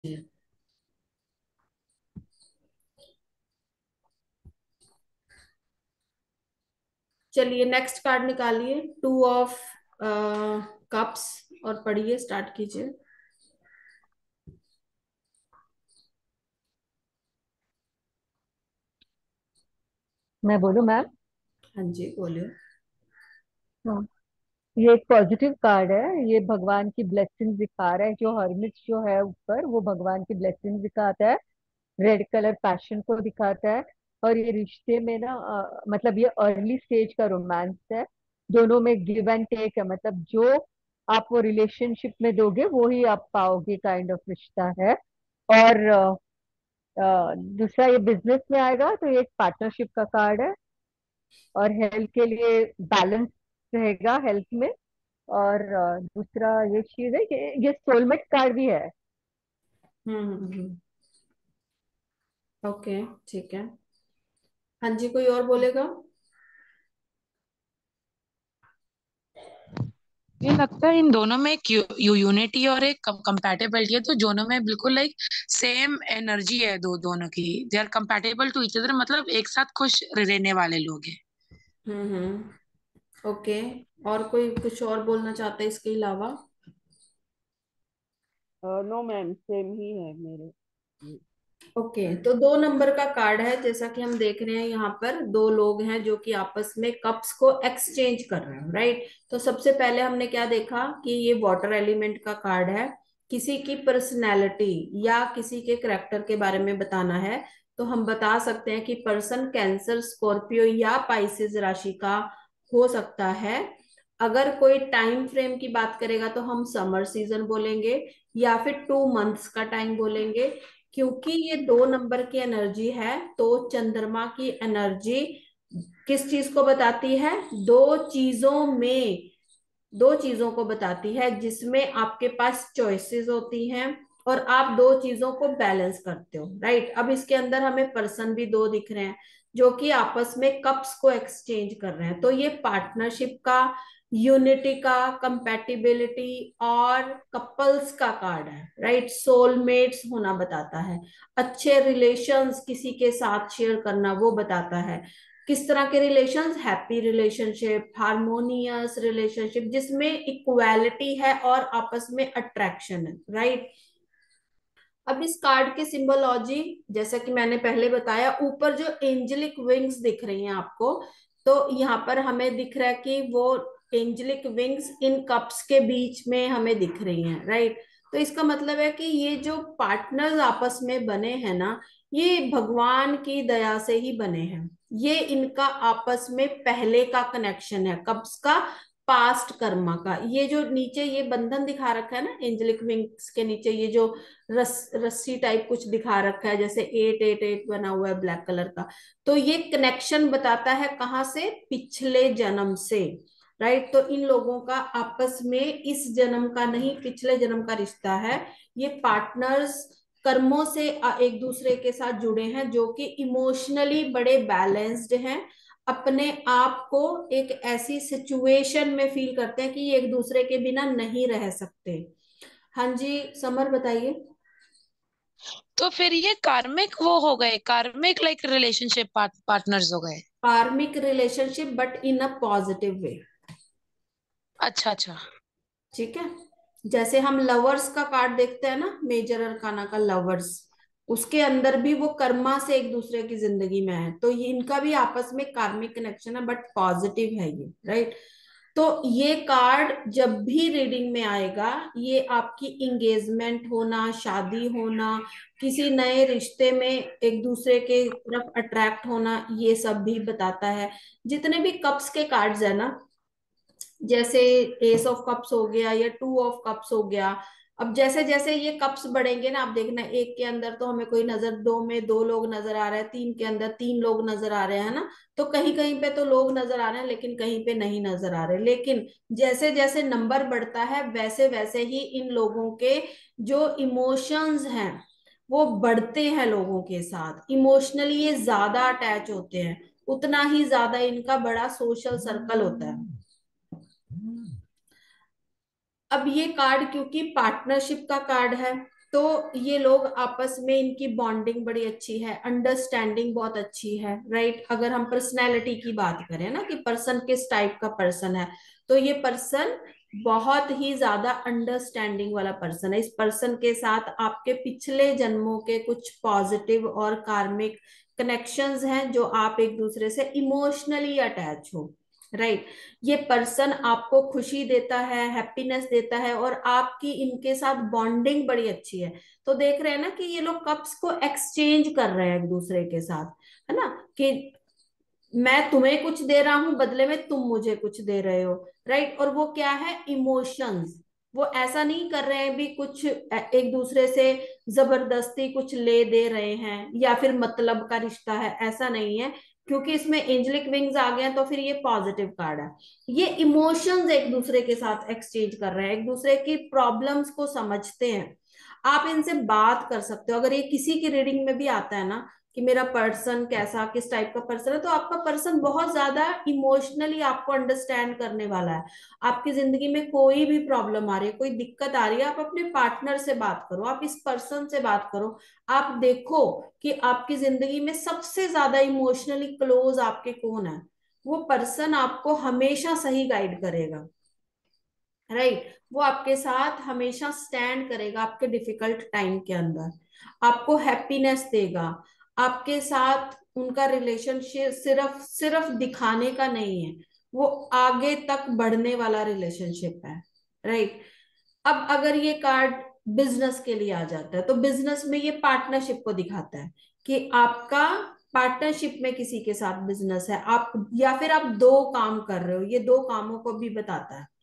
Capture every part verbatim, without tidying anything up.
जी। चलिए next card निकालिए, two of cups, और पढ़िए, स्टार्ट कीजिए। मैं बोलूँ मैम? हाँ जी, बोलिए। हाँ। ये एक पॉजिटिव कार्ड है। ये भगवान की ब्लेसिंग दिखा रहा है। जो हर्मिट जो है ऊपर, वो भगवान की ब्लेसिंग दिखाता है। रेड कलर पैशन को दिखाता है। और ये रिश्ते में ना अ, मतलब ये अर्ली स्टेज का रोमांस है। दोनों में गिव एंड टेक है। मतलब जो आप वो रिलेशनशिप में दोगे वो ही आप पाओगे, काइंड ऑफ रिश्ता है। और अ, अ, दूसरा, ये बिजनेस में आएगा तो ये एक पार्टनरशिप का कार्ड है। और हेल्थ के लिए बैलेंस रहेगा हेल्थ में। और अ, दूसरा ये चीज है कि ये सोलमेट कार्ड भी है। हम्म हम्म हम्म, ओके, ठीक है। हाँ जी, कोई और बोलेगा? ये लगता है इन दोनों में एक यू, यू, यूनिटी और एक कंपैटिबिलिटी है। तो दोनों में बिल्कुल लाइक सेम एनर्जी है। दो दोनों की they are compatible to each other, मतलब एक साथ खुश रहने वाले लोग हैं। Hmm hmm okay. और कोई कुछ और बोलना चाहता है इसके अलावा? नो मैम, सेम ही है मेरे। ओके, तो दो नंबर का कार्ड है, जैसा कि हम देख रहे हैं यहाँ पर दो लोग हैं जो कि आपस में कप्स को एक्सचेंज कर रहे हैं, राइट। तो सबसे पहले हमने क्या देखा कि ये वाटर एलिमेंट का कार्ड है। किसी की पर्सनैलिटी या किसी के करेक्टर के बारे में बताना है, तो हम बता सकते हैं कि पर्सन कैंसर, स्कॉर्पियो या पाइसेस राशि का हो सकता है। अगर कोई टाइम फ्रेम की बात करेगा तो हम समर सीजन बोलेंगे, या फिर टू मंथ्स का टाइम बोलेंगे। क्योंकि ये दो नंबर की एनर्जी है, तो चंद्रमा की एनर्जी किस चीज को बताती है? दो चीजों में, दो चीजों को बताती है जिसमें आपके पास चॉइसेस होती हैं, और आप दो चीजों को बैलेंस करते हो, राइट। अब इसके अंदर हमें पर्सन भी दो दिख रहे हैं जो कि आपस में कप्स को एक्सचेंज कर रहे हैं। तो ये पार्टनरशिप का, यूनिटी का, कंपैटिबिलिटी और कपल्स का कार्ड है, राइट। सोलमेट्स होना बताता है, अच्छे रिलेशंस किसी के साथ शेयर करना वो बताता है। किस तरह के relations? Happy relationship, harmonious relationship जिसमें इक्वालिटी है और आपस में अट्रैक्शन है, राइट। अब इस कार्ड की सिंबोलॉजी, जैसा कि मैंने पहले बताया, ऊपर जो एंजेलिक विंग्स दिख रही हैं आपको, तो यहाँ पर हमें दिख रहा है कि वो एंजेलिक विंग्स इन कप्स के बीच में हमें दिख रही हैं, राइट। तो इसका मतलब है कि ये जो पार्टनर्स आपस में बने हैं ना, ये भगवान की दया से ही बने हैं। ये इनका आपस में पहले का कनेक्शन है, कब्स का, पास्ट कर्मा का। ये जो नीचे ये बंधन दिखा रखा है ना एंजेलिक विंग्स के नीचे, ये जो रस रस्सी टाइप कुछ दिखा रखा है, जैसे एट एट एट बना हुआ है ब्लैक कलर का, तो ये कनेक्शन बताता है कहाँ से? पिछले जन्म से, राइट। तो इन लोगों का आपस में इस जन्म का नहीं, पिछले जन्म का रिश्ता है। ये पार्टनर्स कर्मों से अ, एक दूसरे के साथ जुड़े हैं, जो कि इमोशनली बड़े बैलेंस्ड हैं। अपने आप को एक ऐसी सिचुएशन में फील करते हैं कि ये एक दूसरे के बिना नहीं रह सकते। हाँ जी, समर बताइए। तो फिर ये कार्मिक वो हो गए, कार्मिक लाइक रिलेशनशिप पार्टनर्स हो गए। Karmic relationship but in a positive way. अच्छा अच्छा। ठीक है। जैसे हम लवर्स का कार्ड देखते हैं ना, मेजर अरकाना का लवर्स, उसके अंदर भी वो कर्मा से एक दूसरे की जिंदगी में है, तो ये इनका भी आपस में कार्मिक कनेक्शन है बट पॉजिटिव है ये, राइट। तो ये कार्ड जब भी रीडिंग में आएगा, ये आपकी इंगेजमेंट होना, शादी होना, किसी नए रिश्ते में एक दूसरे के तरफ अट्रैक्ट होना, ये सब भी बताता है। जितने भी कप्स के कार्ड्स है ना, जैसे एस ऑफ कप्स हो गया या टू ऑफ कप्स हो गया, अब जैसे जैसे ये कप्स बढ़ेंगे ना, आप देखना एक के अंदर तो हमें कोई नजर, दो में दो लोग नजर आ रहे हैं, तीन के अंदर तीन लोग नजर आ रहे हैं ना, तो कहीं कहीं पे तो लोग नजर आ रहे हैं लेकिन कहीं पे नहीं नजर आ रहे। लेकिन जैसे जैसे नंबर बढ़ता है वैसे वैसे ही इन लोगों के जो इमोशंस हैं वो बढ़ते हैं, लोगों के साथ इमोशनली ये ज्यादा अटैच होते हैं, उतना ही ज्यादा इनका बड़ा सोशल सर्कल होता है। अब ये कार्ड क्योंकि पार्टनरशिप का कार्ड है, तो ये लोग आपस में, इनकी बॉन्डिंग बड़ी अच्छी है, अंडरस्टैंडिंग बहुत अच्छी है, राइट। अगर हम पर्सनैलिटी की बात करें ना कि पर्सन किस टाइप का पर्सन है, तो ये पर्सन बहुत ही ज्यादा अंडरस्टैंडिंग वाला पर्सन है। इस पर्सन के साथ आपके पिछले जन्मों के कुछ पॉजिटिव और कार्मिक कनेक्शंस हैं, जो आप एक दूसरे से इमोशनली अटैच हो, राइट। ये पर्सन आपको खुशी देता है, हैप्पीनेस देता है, और आपकी इनके साथ बॉन्डिंग बड़ी अच्छी है। तो देख रहे हैं ना कि ये लोग कप्स को एक्सचेंज कर रहे हैं एक दूसरे के साथ, है ना, कि मैं तुम्हें कुछ दे रहा हूं, बदले में तुम मुझे कुछ दे रहे हो, राइट। और वो क्या है, इमोशंस। वो ऐसा नहीं कर रहे हैं भी कुछ एक दूसरे से जबरदस्ती कुछ ले दे रहे हैं या फिर मतलब का रिश्ता है, ऐसा नहीं है। क्योंकि इसमें एंजेलिक विंग्स आ गए हैं तो फिर ये पॉजिटिव कार्ड है। ये इमोशंस एक दूसरे के साथ एक्सचेंज कर रहे हैं, एक दूसरे की प्रॉब्लम्स को समझते हैं। आप इनसे बात कर सकते हो। अगर ये किसी की रीडिंग में भी आता है ना कि मेरा पर्सन कैसा, किस टाइप का पर्सन है, तो आपका पर्सन बहुत ज्यादा इमोशनली आपको अंडरस्टैंड करने वाला है। आपकी जिंदगी में कोई भी प्रॉब्लम आ रही है, कोई दिक्कत आ रही है, आप अपने पार्टनर से बात करो, आप इस पर्सन से बात करो। आप देखो कि आपकी जिंदगी में सबसे ज्यादा इमोशनली क्लोज आपके कौन है। वो पर्सन आपको हमेशा सही गाइड करेगा, राइट। वो आपके साथ हमेशा स्टैंड करेगा आपके डिफिकल्ट टाइम के अंदर, आपको हैप्पीनेस देगा। आपके साथ उनका रिलेशनशिप सिर्फ सिर्फ दिखाने का नहीं है, वो आगे तक बढ़ने वाला रिलेशनशिप है, राइट। अब अगर ये कार्ड बिजनेस के लिए आ जाता है, तो बिजनेस में ये पार्टनरशिप को दिखाता है कि आपका पार्टनरशिप में किसी के साथ बिजनेस है, आप या फिर आप दो काम कर रहे हो, ये दो कामों को भी बताता है।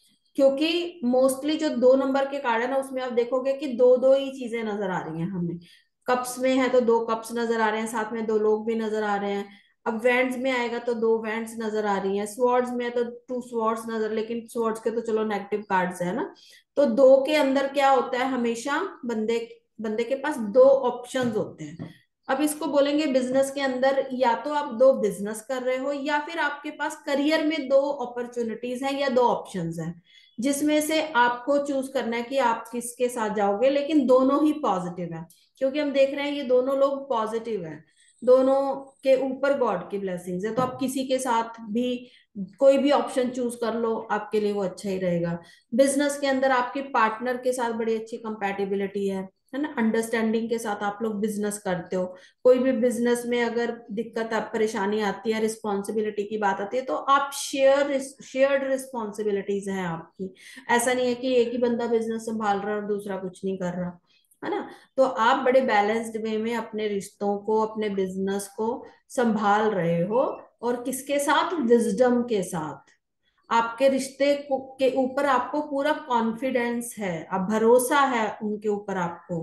क्योंकि मोस्टली जो दो नंबर के कार्ड है ना, उसमें आप देखोगे कि दो दो ही चीजें नजर आ रही हैं हमें। कप्स में है तो दो कप्स नजर आ रहे हैं, साथ में दो लोग भी नजर आ रहे हैं। अब वैंड्स में आएगा तो दो वैंड्स नजर आ रही हैं। स्वॉर्ड्स में है तो टू स्वॉर्ड्स नजर, लेकिन स्वॉर्ड्स के तो चलो नेगेटिव कार्ड्स है ना। तो दो के अंदर क्या होता है, हमेशा बंदे बंदे के पास दो ऑप्शंस होते हैं। अब इसको बोलेंगे बिजनेस के अंदर, या तो आप दो बिजनेस कर रहे हो, या फिर आपके पास करियर में दो अपॉर्चुनिटीज हैं या दो ऑप्शंस हैं, जिसमें से आपको चूज करना है कि आप किसके साथ जाओगे। लेकिन दोनों ही पॉजिटिव है, क्योंकि हम देख रहे हैं ये दोनों लोग पॉजिटिव है, दोनों के ऊपर गॉड की ब्लेसिंग्स है। तो आप किसी के साथ भी कोई भी ऑप्शन चूज कर लो, आपके लिए वो अच्छा ही रहेगा। बिजनेस के अंदर आपके पार्टनर के साथ बड़ी अच्छी कंपैटिबिलिटी है है ना, अंडरस्टैंडिंग के साथ आप लोग बिजनेस करते हो। कोई भी बिजनेस में अगर दिक्कत, आप परेशानी आती है, रिस्पॉन्सिबिलिटी की बात आती है, तो आप शेयर शेयर्ड रिस्पॉन्सिबिलिटीज हैं आपकी। ऐसा नहीं है कि एक ही बंदा बिजनेस संभाल रहा है और दूसरा कुछ नहीं कर रहा, है ना। तो आप बड़े बैलेंस्ड वे में अपने रिश्तों को, अपने बिजनेस को संभाल रहे हो। और किसके साथ, विजडम के साथ। आपके रिश्ते को के ऊपर आपको पूरा कॉन्फिडेंस है, आप भरोसा है उनके ऊपर आपको।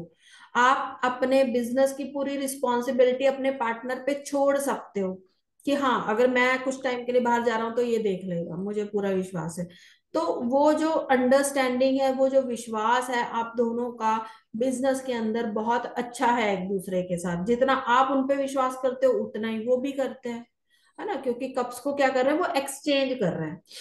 आप अपने बिजनेस की पूरी रिस्पॉन्सिबिलिटी अपने पार्टनर पे छोड़ सकते हो कि हाँ, अगर मैं कुछ टाइम के लिए बाहर जा रहा हूँ तो ये देख लेगा, मुझे पूरा विश्वास है। तो वो जो अंडरस्टैंडिंग है, वो जो विश्वास है आप दोनों का बिजनेस के अंदर बहुत अच्छा है एक दूसरे के साथ। जितना आप उन पे विश्वास करते हो उतना ही वो भी करते हैं, है ना। क्योंकि कप्स को क्या कर रहे हैं, वो एक्सचेंज कर रहे हैं।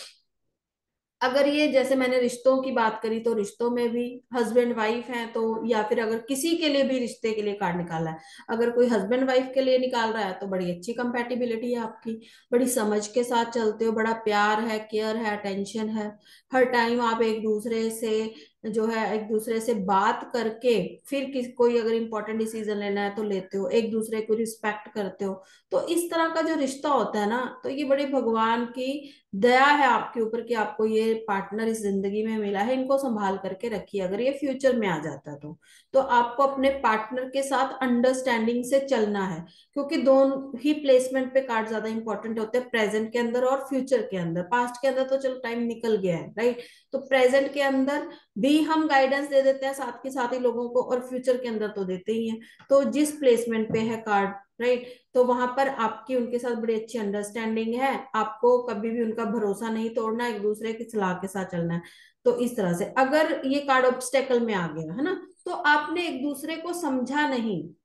अगर ये, जैसे मैंने रिश्तों की बात करी, तो रिश्तों में भी हस्बैंड वाइफ हैं तो, या फिर अगर किसी के लिए भी रिश्ते के लिए कार्ड निकाला है, अगर कोई हस्बैंड वाइफ के लिए निकाल रहा है तो बड़ी अच्छी कंपैटिबिलिटी है आपकी। बड़ी समझ के साथ चलते हो, बड़ा प्यार है, केयर है, अटेंशन है। हर टाइम आप एक दूसरे से जो है, एक दूसरे से बात करके फिर किस कोई अगर इंपॉर्टेंट डिसीजन लेना है तो लेते हो, एक दूसरे को रिस्पेक्ट करते हो। तो इस तरह का जो रिश्ता होता है ना, तो ये बड़े भगवान की दया है आपके ऊपर कि आपको ये पार्टनर इस जिंदगी में मिला है। इनको संभाल करके रखिए, अगर ये फ्यूचर में आ जाता तो तो आपको अपने पार्टनर के साथ अंडरस्टैंडिंग से चलना है। क्योंकि दोनों ही प्लेसमेंट पे कार्ड ज्यादा इंपॉर्टेंट होते हैं, प्रेजेंट के अंदर और फ्यूचर के अंदर। पास्ट के अंदर तो चलो टाइम निकल गया है, राइट। तो प्रेजेंट के अंदर भी हम गाइडेंस दे देते हैं साथ के साथ ही लोगों को, और फ्यूचर के अंदर तो देते ही हैं। तो जिस प्लेसमेंट पे है कार्ड, राइट, तो वहां पर आपकी उनके साथ बड़ी अच्छी अंडरस्टैंडिंग है। आपको कभी भी उनका भरोसा नहीं तोड़ना, एक दूसरे की सलाह के साथ चलना है। तो इस तरह से अगर ये कार्ड ऑब्स्टेकल में आ गया है ना, तो आपने एक दूसरे को समझा नहीं,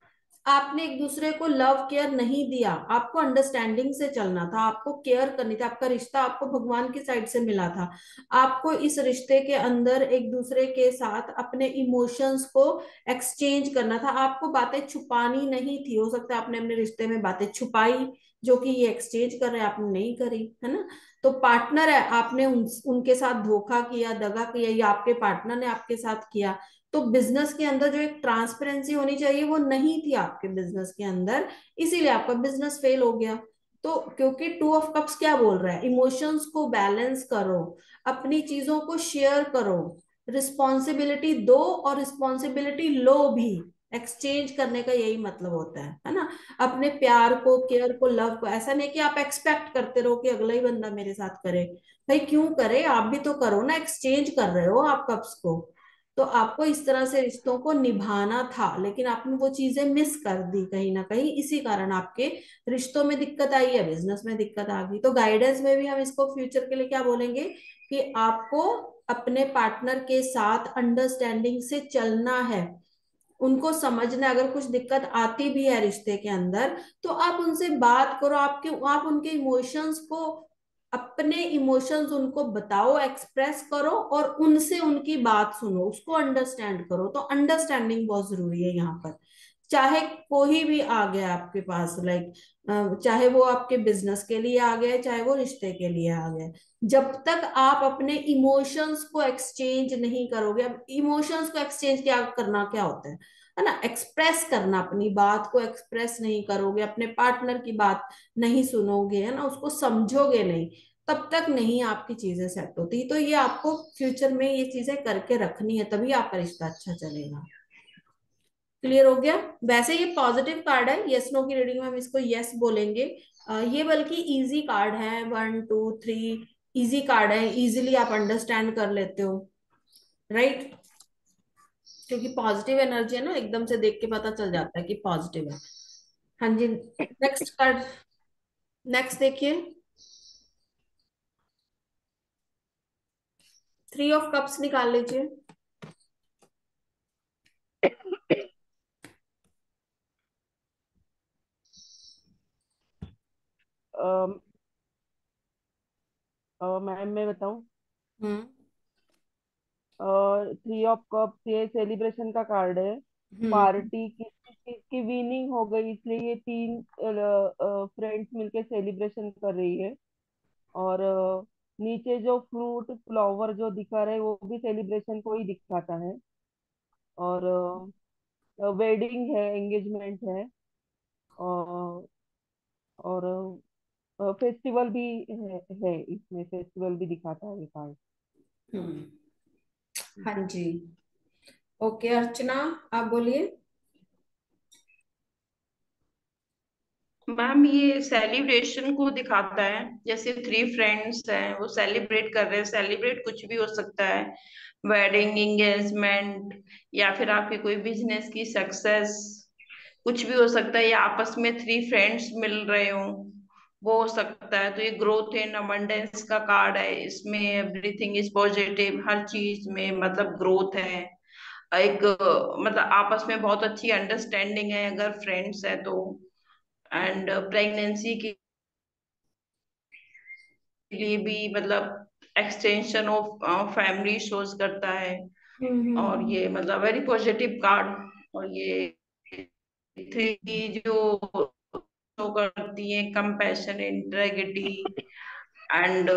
आपने एक दूसरे को लव केयर नहीं दिया, आपको अंडरस्टैंडिंग से चलना था, आपको केयर करनी थी, आपका रिश्ता आपको भगवान की साइड से मिला था। आपको इस रिश्ते के अंदर एक दूसरे के साथ अपने इमोशंस को एक्सचेंज करना था, आपको बातें छुपानी नहीं थी। हो सकता है आपने अपने रिश्ते में बातें छुपाई जो कि ये एक्सचेंज कर रहे हैं, आपने नहीं करी, है ना। तो पार्टनर है, आपने उन, उनके साथ धोखा किया, दगा किया, या आपके पार्टनर ने आपके साथ किया। तो बिजनेस के अंदर जो एक ट्रांसपेरेंसी होनी चाहिए वो नहीं थी आपके बिजनेस के अंदर, इसीलिए आपका बिजनेस फेल हो गया। तो क्योंकि टू ऑफ कप्स क्या बोल रहा है, इमोशंस को बैलेंस करो, अपनी चीजों को शेयर करो, रिस्पॉन्सिबिलिटी दो और रिस्पॉन्सिबिलिटी लो भी। एक्सचेंज करने का यही मतलब होता है है ना। अपने प्यार को, केयर को, लव को, ऐसा नहीं कि आप एक्सपेक्ट करते रहो कि अगला ही बंदा मेरे साथ करे। भाई क्यों करे, आप भी तो करो ना, एक्सचेंज कर रहे हो आप कप्स को। तो आपको इस तरह से रिश्तों को निभाना था, लेकिन आपने वो चीजें मिस कर दी कहीं ना कहीं, इसी कारण आपके रिश्तों में दिक्कत आई है, बिजनेस में दिक्कत आ गई। तो गाइडेंस में भी हम इसको फ्यूचर के लिए क्या बोलेंगे कि आपको अपने पार्टनर के साथ अंडरस्टैंडिंग से चलना है, उनको समझना है। अगर कुछ दिक्कत आती भी है रिश्ते के अंदर तो आप उनसे बात करो, आपके आप उनके इमोशंस को, अपने इमोशंस उनको बताओ, एक्सप्रेस करो, और उनसे उनकी बात सुनो, उसको अंडरस्टैंड करो। तो अंडरस्टैंडिंग बहुत जरूरी है यहाँ पर। चाहे कोई भी आ गया आपके पास, लाइक चाहे वो आपके बिजनेस के लिए आ गया, चाहे वो रिश्ते के लिए आ गया, जब तक आप अपने इमोशंस को एक्सचेंज नहीं करोगे। अब इमोशंस को एक्सचेंज क्या करना क्या होता है है ना, एक्सप्रेस करना, अपनी बात को एक्सप्रेस नहीं करोगे, अपने पार्टनर की बात नहीं सुनोगे, है ना, उसको समझोगे नहीं, तब तक नहीं आपकी चीजें सेट होती। तो ये आपको फ्यूचर में ये चीजें करके रखनी है, तभी आपका रिश्ता अच्छा चलेगा। क्लियर हो गया। वैसे ये पॉजिटिव कार्ड है, यस नो की रीडिंग में हम इसको यस बोलेंगे। अ, ये बल्कि इजी कार्ड है, one two three, easy card है, इजीली आप अंडरस्टैंड कर लेते हो, राइट। क्योंकि पॉजिटिव एनर्जी है ना, एकदम से देख के पता चल जाता है कि पॉजिटिव है। हाँ जी, नेक्स्ट कार्ड, नेक्स्ट देखिए, थ्री ऑफ कप्स निकाल लीजिए। मैम मैं बताऊं, हम्म थ्री ऑफ कप्स ये सेलिब्रेशन का कार्ड है। हम्म पार्टी किसी चीज की विनिंग हो गई, इसलिए ये तीन फ्रेंड्स मिलके सेलिब्रेशन कर रही है। और अ, नीचे जो फ्रूट फ्लावर जो दिखा रहे हैं वो भी सेलिब्रेशन को ही दिखाता है। और वेडिंग है, एंगेजमेंट है, और और फेस्टिवल भी है, है इसमें फेस्टिवल भी दिखाता है ये कार्ड। हम्म हाँ जी, ओके अर्चना, आप बोलिए। मैम ये सेलिब्रेशन को दिखाता है, जैसे थ्री फ्रेंड्स हैं वो सेलिब्रेट कर रहे हैं। सेलिब्रेट कुछ भी हो सकता है, वेडिंग, एंगेजमेंट, या फिर आपकी कोई बिजनेस की सक्सेस, कुछ भी हो सकता है। या आपस में थ्री फ्रेंड्स मिल रहे हो, वो हो सकता है। तो ये ग्रोथ एंड अबंडेंस का कार्ड है, इसमें एवरीथिंग इज पॉजिटिव, हर चीज में मतलब ग्रोथ है। एक अ, मतलब आपस में बहुत अच्छी अंडरस्टैंडिंग है अगर फ्रेंड्स है तो। एंड प्रेगनेंसी के लिए भी मतलब एक्सटेंशन ऑफ फैमिली शोज करता है। हम्म हम्म और हम्म ये मतलब वेरी पॉजिटिव कार्ड। और ये थ्री जो शो करती है compassion, integrity and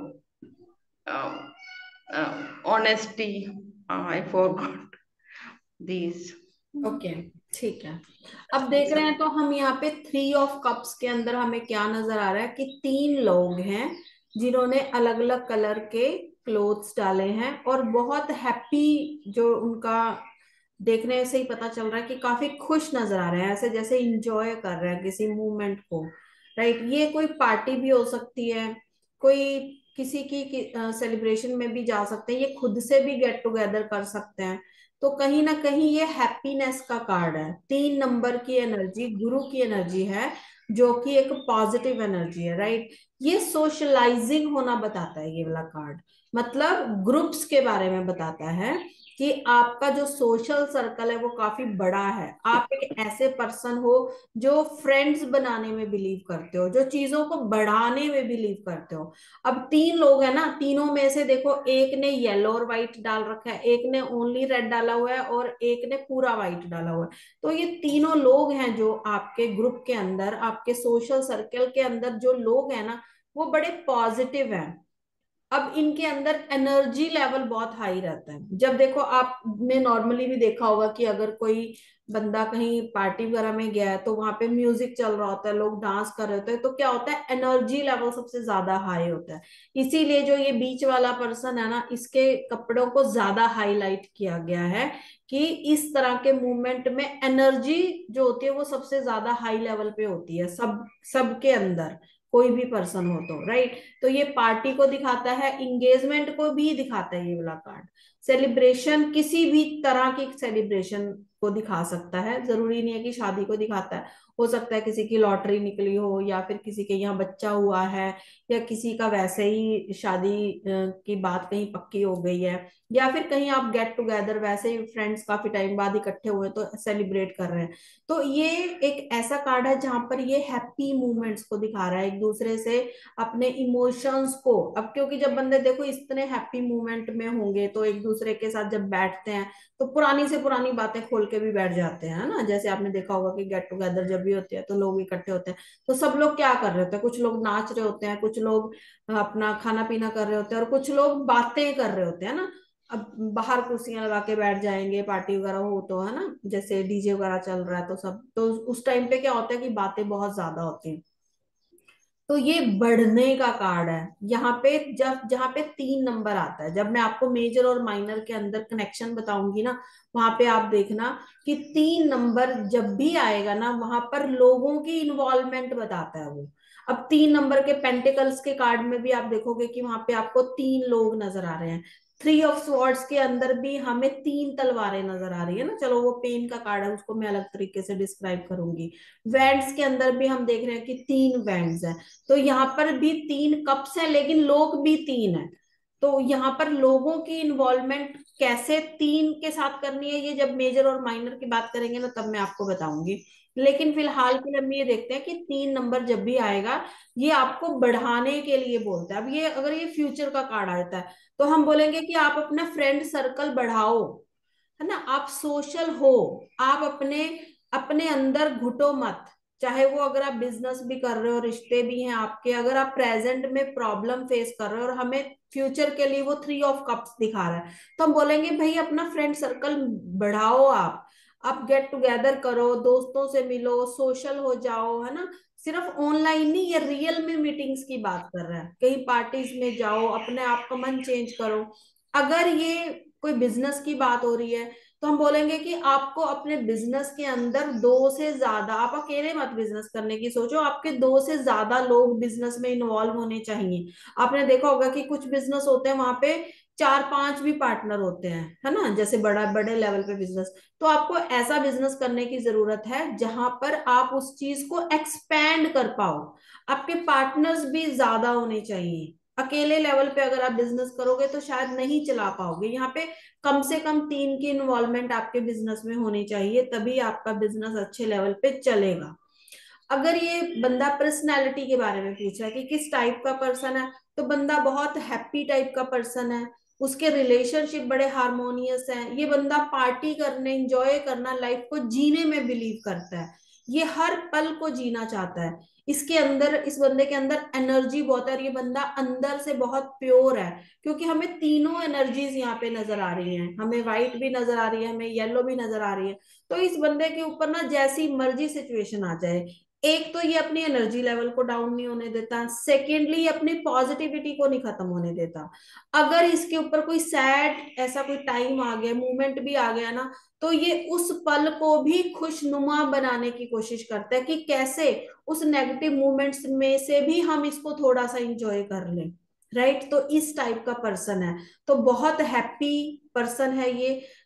honesty. I forgot these. Okay, ठीक है। अब देख रहे हैं तो हम यहाँ पे थ्री ऑफ कप्स के अंदर हमें क्या नजर आ रहा है कि तीन लोग हैं जिन्होंने अलग अलग कलर के क्लोथ्स डाले हैं और बहुत हैप्पी, जो उनका देखने से ही पता चल रहा है कि काफी खुश नजर आ रहे हैं, ऐसे जैसे इंजॉय कर रहे हैं किसी मूवमेंट को, राइट। ये कोई पार्टी भी हो सकती है, कोई किसी की सेलिब्रेशन में भी जा सकते हैं, ये खुद से भी गेट टुगेदर कर सकते हैं। तो कहीं ना कहीं ये हैप्पीनेस का कार्ड है, तीन नंबर की एनर्जी गुरु की एनर्जी है, जो कि एक पॉजिटिव एनर्जी है, राइट। ये सोशलाइजिंग होना बताता है ये वाला कार्ड, मतलब ग्रुप्स के बारे में बताता है कि आपका जो सोशल सर्कल है वो काफी बड़ा है। आप एक ऐसे पर्सन हो जो फ्रेंड्स बनाने में बिलीव करते हो, जो चीजों को बढ़ाने में बिलीव करते हो। अब तीन लोग हैं ना, तीनों में से देखो, एक ने येलो और व्हाइट डाल रखा है, एक ने ओनली रेड डाला हुआ है और एक ने पूरा व्हाइट डाला हुआ है। तो ये तीनों लोग हैं जो आपके ग्रुप के अंदर, आपके सोशल सर्कल के अंदर जो लोग हैं ना, वो बड़े पॉजिटिव हैं। अब इनके अंदर एनर्जी लेवल बहुत हाई रहता है। जब देखो, आपने नॉर्मली भी देखा होगा कि अगर कोई बंदा कहीं पार्टी वगैरह में गया है तो वहां पे म्यूजिक चल रहा होता है, लोग डांस कर रहे होते हैं, तो क्या होता है, एनर्जी लेवल सबसे ज्यादा हाई होता है। इसीलिए जो ये बीच वाला पर्सन है ना, इसके कपड़ों को ज्यादा हाईलाइट किया गया है कि इस तरह के मूवमेंट में एनर्जी जो होती है वो सबसे ज्यादा हाई लेवल पे होती है, सब सबके अंदर, कोई भी पर्सन हो तो, राइट। तो ये पार्टी को दिखाता है, इंगेजमेंट को भी दिखाता है ये वाला कार्ड। सेलिब्रेशन, किसी भी तरह की सेलिब्रेशन को दिखा सकता है, जरूरी नहीं है कि शादी को दिखाता है। हो सकता है किसी की लॉटरी निकली हो, या फिर किसी के यहाँ बच्चा हुआ है, या किसी का वैसे ही शादी अ, की बात कहीं पक्की हो गई है, या फिर कहीं आप गेट टुगेदर वैसे ही फ्रेंड्स काफी टाइम बाद इकट्ठे हुए तो सेलिब्रेट कर रहे हैं। तो ये एक ऐसा कार्ड है जहां पर ये हैप्पी मूवमेंट्स को दिखा रहा है, एक दूसरे से अपने इमोशंस को। अब क्योंकि जब बंदे देखो इतने हैप्पी मूवमेंट में होंगे तो एक दूसरे के साथ जब बैठते हैं तो पुरानी से पुरानी बातें खोल के भी बैठ जाते हैं, है ना। जैसे आपने देखा होगा कि गेट टुगेदर जब भी होते हैं तो लोग इकट्ठे होते हैं, तो सब लोग क्या कर रहे होते हैं, कुछ लोग नाच रहे होते हैं, कुछ लोग अपना खाना पीना कर रहे होते हैं, और कुछ लोग बातें कर रहे होते हैं ना। अब बाहर कुर्सियां लगा के बैठ जाएंगे, पार्टी वगैरह हो तो, है ना, जैसे डीजे वगैरह चल रहा है तो सब, तो उस टाइम पे क्या होता है कि बातें बहुत ज्यादा होती हैं। तो ये बढ़ने का कार्ड है यहाँ पे। जब जहाँ पे तीन नंबर आता है, जब मैं आपको मेजर और माइनर के अंदर कनेक्शन बताऊंगी ना, वहां पे आप देखना कि तीन नंबर जब भी आएगा ना, वहां पर लोगों की इन्वॉल्वमेंट बताता है वो। अब तीन नंबर के पेंटिकल्स के कार्ड में भी आप देखोगे कि वहां पे आपको तीन लोग नजर आ रहे हैं। थ्री ऑफ स्वॉर्ड्स के अंदर भी हमें तीन तलवारें नजर आ रही है ना। चलो वो पेन का कार्ड है, उसको मैं अलग तरीके से डिस्क्राइब करूंगी। वैंड्स के अंदर भी हम देख रहे हैं कि तीन वैंड्स हैं। तो यहाँ पर भी तीन कप्स हैं, लेकिन लोग भी तीन हैं। तो यहाँ पर लोगों की इन्वॉल्वमेंट कैसे तीन के साथ करनी है, ये जब मेजर और माइनर की बात करेंगे ना तब मैं आपको बताऊंगी। लेकिन फिलहाल के लिए हम ये देखते हैं कि तीन नंबर जब भी आएगा, ये आपको बढ़ाने के लिए बोलता है। अब ये अगर ये फ्यूचर का कार्ड आता है तो हम बोलेंगे कि आप अपना फ्रेंड सर्कल बढ़ाओ, है ना, आप सोशल हो, आप अपने अपने अंदर घुटो मत। चाहे वो अगर आप बिजनेस भी कर रहे हो, रिश्ते भी हैं आपके, अगर आप प्रेजेंट में प्रॉब्लम फेस कर रहे हो और हमें फ्यूचर के लिए वो थ्री ऑफ कप्स दिखा रहा है, तो हम बोलेंगे भाई अपना फ्रेंड सर्कल बढ़ाओ। आप आप गेट टुगेदर करो, दोस्तों से मिलो, सोशल हो जाओ, है ना। सिर्फ ऑनलाइन नहीं, ये रियल में मीटिंग्स की बात कर रहा है, कहीं पार्टीज में जाओ, अपने आप का मन चेंज करो। अगर ये कोई बिजनेस की बात हो रही है तो हम बोलेंगे कि आपको अपने बिजनेस के अंदर दो से ज्यादा, आप अकेले मत बिजनेस करने की सोचो, आपके दो से ज्यादा लोग बिजनेस में इन्वॉल्व होने चाहिए। आपने देखा होगा कि कुछ बिजनेस होते हैं वहां पे चार पांच भी पार्टनर होते हैं, है ना, जैसे बड़ा बड़े लेवल पे बिजनेस। तो आपको ऐसा बिजनेस करने की जरूरत है जहां पर आप उस चीज को एक्सपैंड कर पाओ। आपके पार्टनर्स भी ज्यादा होने चाहिए। अकेले लेवल पे अगर आप बिजनेस करोगे तो शायद नहीं चला पाओगे। यहाँ पे कम से कम तीन की इन्वॉल्वमेंट आपके बिजनेस में होनी चाहिए, तभी आपका बिजनेस अच्छे लेवल पे चलेगा। अगर ये बंदा पर्सनालिटी के बारे में पूछा कि किस टाइप का पर्सन है, तो बंदा बहुत हैप्पी टाइप का पर्सन है। उसके रिलेशनशिप बड़े हार्मोनियस हैं। ये बंदा पार्टी करने, एंजॉय करना, लाइफ को जीने में बिलीव करता है। ये हर पल को जीना चाहता है। इसके अंदर, इस बंदे के अंदर एनर्जी बहुत है, और ये बंदा अंदर से बहुत प्योर है। क्योंकि हमें तीनों एनर्जीज यहाँ पे नजर आ रही हैं, हमें व्हाइट भी नजर आ रही है, हमें येलो भी नजर आ रही है। तो इस बंदे के ऊपर ना जैसी मर्जी सिचुएशन आ जाए, एक तो ये अपनी एनर्जी लेवल को डाउन नहीं होने देता, सेकेंडली अपनी पॉजिटिविटी को नहीं खत्म होने देता। अगर इसके ऊपर कोई सैड ऐसा कोई टाइम आ गया, मूवमेंट भी आ गया ना, तो ये उस पल को भी खुशनुमा बनाने की कोशिश करता है कि कैसे उस नेगेटिव मूवमेंट्स में से भी हम इसको थोड़ा सा इंजॉय कर लें, राइट। तो इस टाइप का पर्सन है, तो बहुत हैप्पी पर्सन है ये।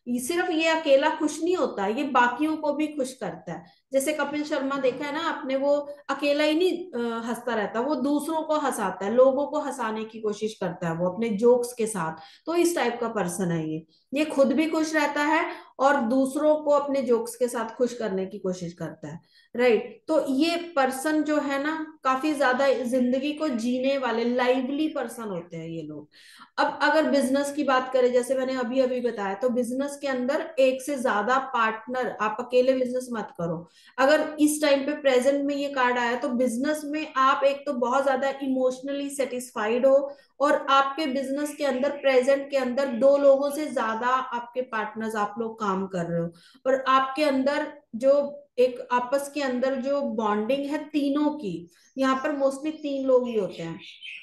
ये सिर्फ ये अकेला खुश नहीं होता, ये बाकियों को भी खुश करता है। जैसे कपिल शर्मा देखा है ना आपने, वो अकेला ही नहीं अ, हंसता रहता, वो दूसरों को हंसाता है, लोगों को हंसाने की कोशिश करता है वो अपने जोक्स के साथ। तो इस टाइप का पर्सन है ये ये खुद भी खुश रहता है और दूसरों को अपने जोक्स के साथ खुश करने की कोशिश करता है। राइट, तो ये पर्सन जो है ना, काफी ज्यादा जिंदगी को जीने वाले लाइवली पर्सन होते हैं ये लोग। अब अगर बिजनेस की बात करें, जैसे मैंने अभी अभी बताया, तो बिजनेस के अंदर एक से ज्यादा पार्टनर, आप अकेले बिजनेस मत करो। अगर इस टाइम पे प्रेजेंट में ये कार्ड आया, तो बिजनेस में आप एक तो बहुत ज्यादा इमोशनली सेटिस्फाइड हो, और आपके बिजनेस के अंदर प्रेजेंट के अंदर दो लोगों से ज्यादा आपके पार्टनर्स, आप लोग काम कर रहे हो, और आपके अंदर जो एक आपस के अंदर जो बॉन्डिंग है तीनों की, यहाँ पर मोस्टली तीन लोग ही होते हैं,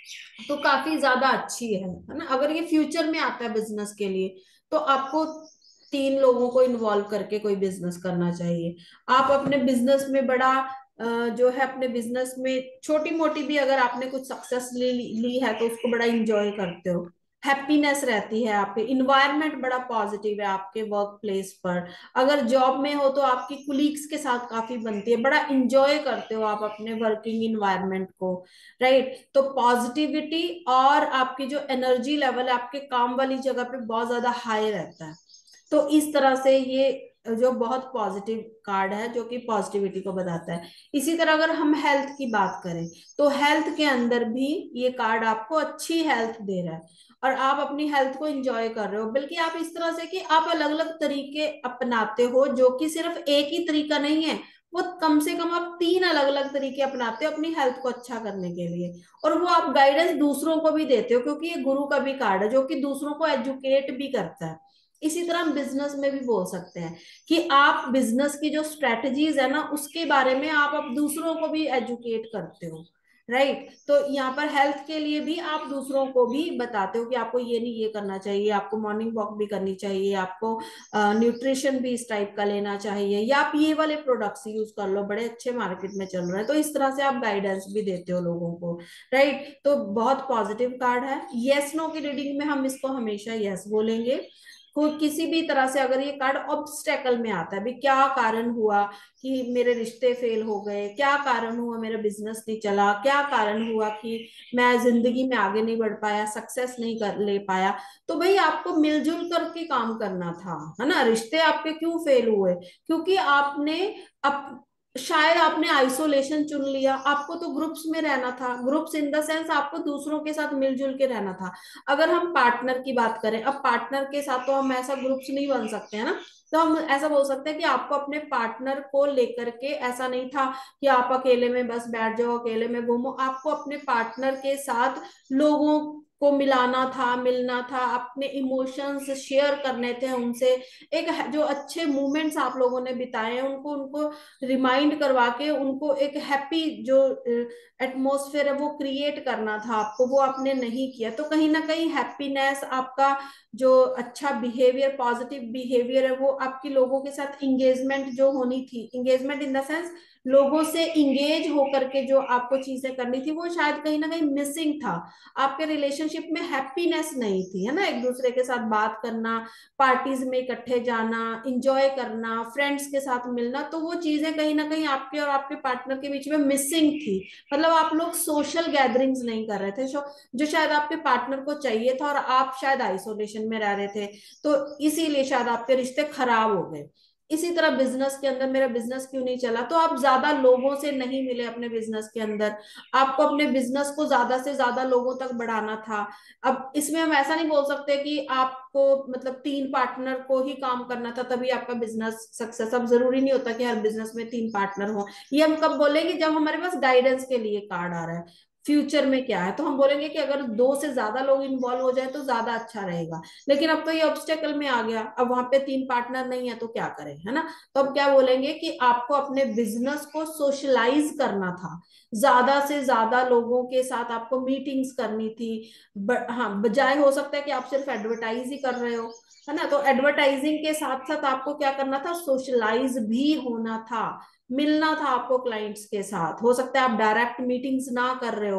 तो काफी ज्यादा अच्छी है है ना। अगर ये फ्यूचर में आता है बिजनेस के लिए, तो आपको तीन लोगों को इन्वॉल्व करके कोई बिजनेस करना चाहिए। आप अपने बिजनेस में बड़ा अ, जो है अपने बिजनेस में छोटी मोटी भी अगर आपने कुछ सक्सेस ली ली है, तो उसको बड़ा इंजॉय करते हो, हैप्पीनेस रहती है, आपके इन्वायरमेंट बड़ा पॉजिटिव है आपके वर्क प्लेस पर। अगर जॉब में हो तो आपकी कुलीग्स के साथ काफी बनती है, बड़ा इंजॉय करते हो आप अपने वर्किंग इन्वायरमेंट को। राइट, तो पॉजिटिविटी और आपकी जो एनर्जी लेवल है आपके काम वाली जगह पे बहुत ज्यादा हाई रहता है। तो इस तरह से ये जो बहुत पॉजिटिव कार्ड है, जो कि पॉजिटिविटी को बताता है। इसी तरह अगर हम हेल्थ की बात करें, तो हेल्थ के अंदर भी ये कार्ड आपको अच्छी हेल्थ दे रहा है, और आप अपनी हेल्थ को एंजॉय कर रहे हो, बल्कि आप इस तरह से कि आप अलग अलग तरीके अपनाते हो, जो कि सिर्फ एक ही तरीका नहीं है, वो कम से कम आप तीन अलग अलग तरीके अपनाते हो अपनी हेल्थ को अच्छा करने के लिए। और वो आप गाइडेंस दूसरों को भी देते हो, क्योंकि ये गुरु का भी कार्ड है जो कि दूसरों को एजुकेट भी करता है। इसी तरह हम बिजनेस में भी बोल सकते हैं कि आप बिजनेस की जो स्ट्रेटजीज है ना, उसके बारे में आप अब दूसरों को भी एजुकेट करते हो। राइट, तो यहाँ पर हेल्थ के लिए भी आप दूसरों को भी बताते हो कि आपको ये नहीं ये करना चाहिए, आपको मॉर्निंग वॉक भी करनी चाहिए, आपको न्यूट्रिशन भी इस टाइप का लेना चाहिए, या आप ये वाले प्रोडक्ट्स यूज कर लो, बड़े अच्छे मार्केट में चल रहे हैं। तो इस तरह से आप गाइडेंस भी देते हो लोगों को। राइट, तो बहुत पॉजिटिव कार्ड है। यस नो की रीडिंग में हम इसको हमेशा यस बोलेंगे। कोई किसी भी तरह से अगर ये कार्ड ऑब्स्टेकल में आता है, भी क्या कारण हुआ कि मेरे रिश्ते फेल हो गए, क्या कारण हुआ मेरा बिजनेस नहीं चला, क्या कारण हुआ कि मैं जिंदगी में आगे नहीं बढ़ पाया, सक्सेस नहीं कर ले पाया, तो भाई आपको मिलजुल करके काम करना था, है ना। रिश्ते आपके क्यों फेल हुए? क्योंकि आपने अप शायद आपने आइसोलेशन चुन लिया, आपको तो ग्रुप्स में रहना था, ग्रुप्स इन द सेंस आपको दूसरों के साथ मिलजुल के रहना था। अगर हम पार्टनर की बात करें, अब पार्टनर के साथ तो हम ऐसा ग्रुप्स नहीं बन सकते हैं ना, तो हम ऐसा बोल सकते हैं कि आपको अपने पार्टनर को लेकर के ऐसा नहीं था कि आप अकेले में बस बैठ जाओ, अकेले में घूमो, आपको अपने पार्टनर के साथ लोगों को मिलाना था, मिलना था, अपने इमोशंस शेयर करने थे उनसे, एक जो अच्छे मोमेंट्स आप लोगों ने बिताए हैं उनको उनको रिमाइंड करवा के उनको एक हैप्पी जो एटमॉस्फेयर है वो क्रिएट करना था आपको, वो आपने नहीं किया। तो कहीं ना कहीं हैप्पीनेस, आपका जो अच्छा बिहेवियर, पॉजिटिव बिहेवियर है, वो आपकी लोगों के साथ इंगेजमेंट जो होनी थी, इंगेजमेंट इन द सेंस लोगों से इंगेज होकर के जो आपको चीजें करनी थी, वो शायद कहीं ना कहीं मिसिंग था। आपके रिलेशनशिप में हैप्पीनेस नहीं थी, है ना, एक दूसरे के साथ बात करना, पार्टीज में इकट्ठे जाना, इंजॉय करना, फ्रेंड्स के साथ मिलना, तो वो चीजें कहीं ना कहीं आपके और आपके पार्टनर के बीच में मिसिंग थी। मतलब आप लोग सोशल गैदरिंग्स नहीं कर रहे थे जो जो शायद आपके पार्टनर को चाहिए था, और आप शायद आइसोलेशन में रह रहे थे, तो इसीलिए शायद आपके रिश्ते खराब हो गए। इसी तरह बिजनेस के अंदर मेरा बिजनेस क्यों नहीं चला, तो आप ज्यादा लोगों से नहीं मिले अपने बिजनेस के अंदर, आपको अपने बिजनेस को ज्यादा से ज्यादा लोगों तक बढ़ाना था। अब इसमें हम ऐसा नहीं बोल सकते कि आपको मतलब तीन पार्टनर को ही काम करना था तभी आपका बिजनेस सक्सेस, अब जरूरी नहीं होता कि हर बिजनेस में तीन पार्टनर हो। ये हम कब बोलेंगे? जब हमारे पास गाइडेंस के लिए कार्ड आ रहा है, फ्यूचर में क्या है, तो हम बोलेंगे कि अगर दो से ज्यादा लोग इन्वॉल्व हो जाए तो ज्यादा अच्छा रहेगा। लेकिन अब तो ये ऑब्स्टेकल में आ गया, अब वहां पे तीन पार्टनर नहीं है तो क्या करें, है ना। तो अब क्या बोलेंगे कि आपको अपने बिजनेस को सोशलाइज करना था, ज्यादा से ज्यादा लोगों के साथ आपको मीटिंग्स करनी थी। ब, हाँ, बजाय हो सकता है कि आप सिर्फ एडवर्टाइज ही कर रहे हो, है ना, तो एडवर्टाइजिंग के साथ साथ आपको क्या करना था, सोशलाइज भी होना था, मिलना था आपको क्लाइंट्स के साथ। हो सकता है आप डायरेक्ट मीटिंग्स ना कर रहे हो,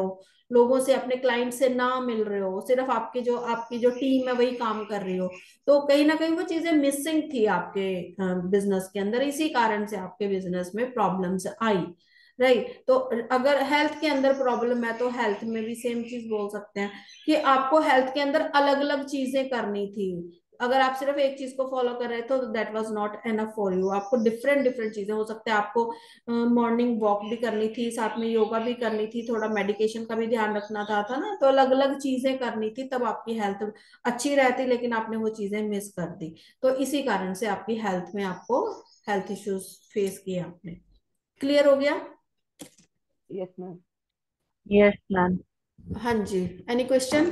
लोगों से, अपने क्लाइंट से ना मिल रहे हो, सिर्फ आपके जो आपकी जो टीम है वही काम कर रही हो, तो कहीं ना कहीं वो चीजें मिसिंग थी आपके बिजनेस के अंदर, इसी कारण से आपके बिजनेस में प्रॉब्लम्स आई। राइट, तो अगर हेल्थ के अंदर प्रॉब्लम है तो हेल्थ में भी सेम चीज बोल सकते हैं कि आपको हेल्थ के अंदर अलग अलग चीजें करनी थी। अगर आप सिर्फ एक चीज को फॉलो कर रहे थे तो that was not enough for you, आपको डिफरेंट डिफरेंट चीजें हो सकते हैं, आपको मॉर्निंग वॉक भी करनी थी, साथ में योगा भी करनी थी, थोड़ा मेडिकेशन का भी ध्यान रखना था था ना, तो अलग अलग चीजें करनी थी, तब आपकी हेल्थ अच्छी रहती, लेकिन आपने वो चीजें मिस कर दी। तो इसी कारण से आपकी हेल्थ में आपको हेल्थ इश्यूज फेस किए आपने। क्लियर हो गया? Yes ma'am. Yes ma'am. हाँ जी, एनी क्वेश्चन?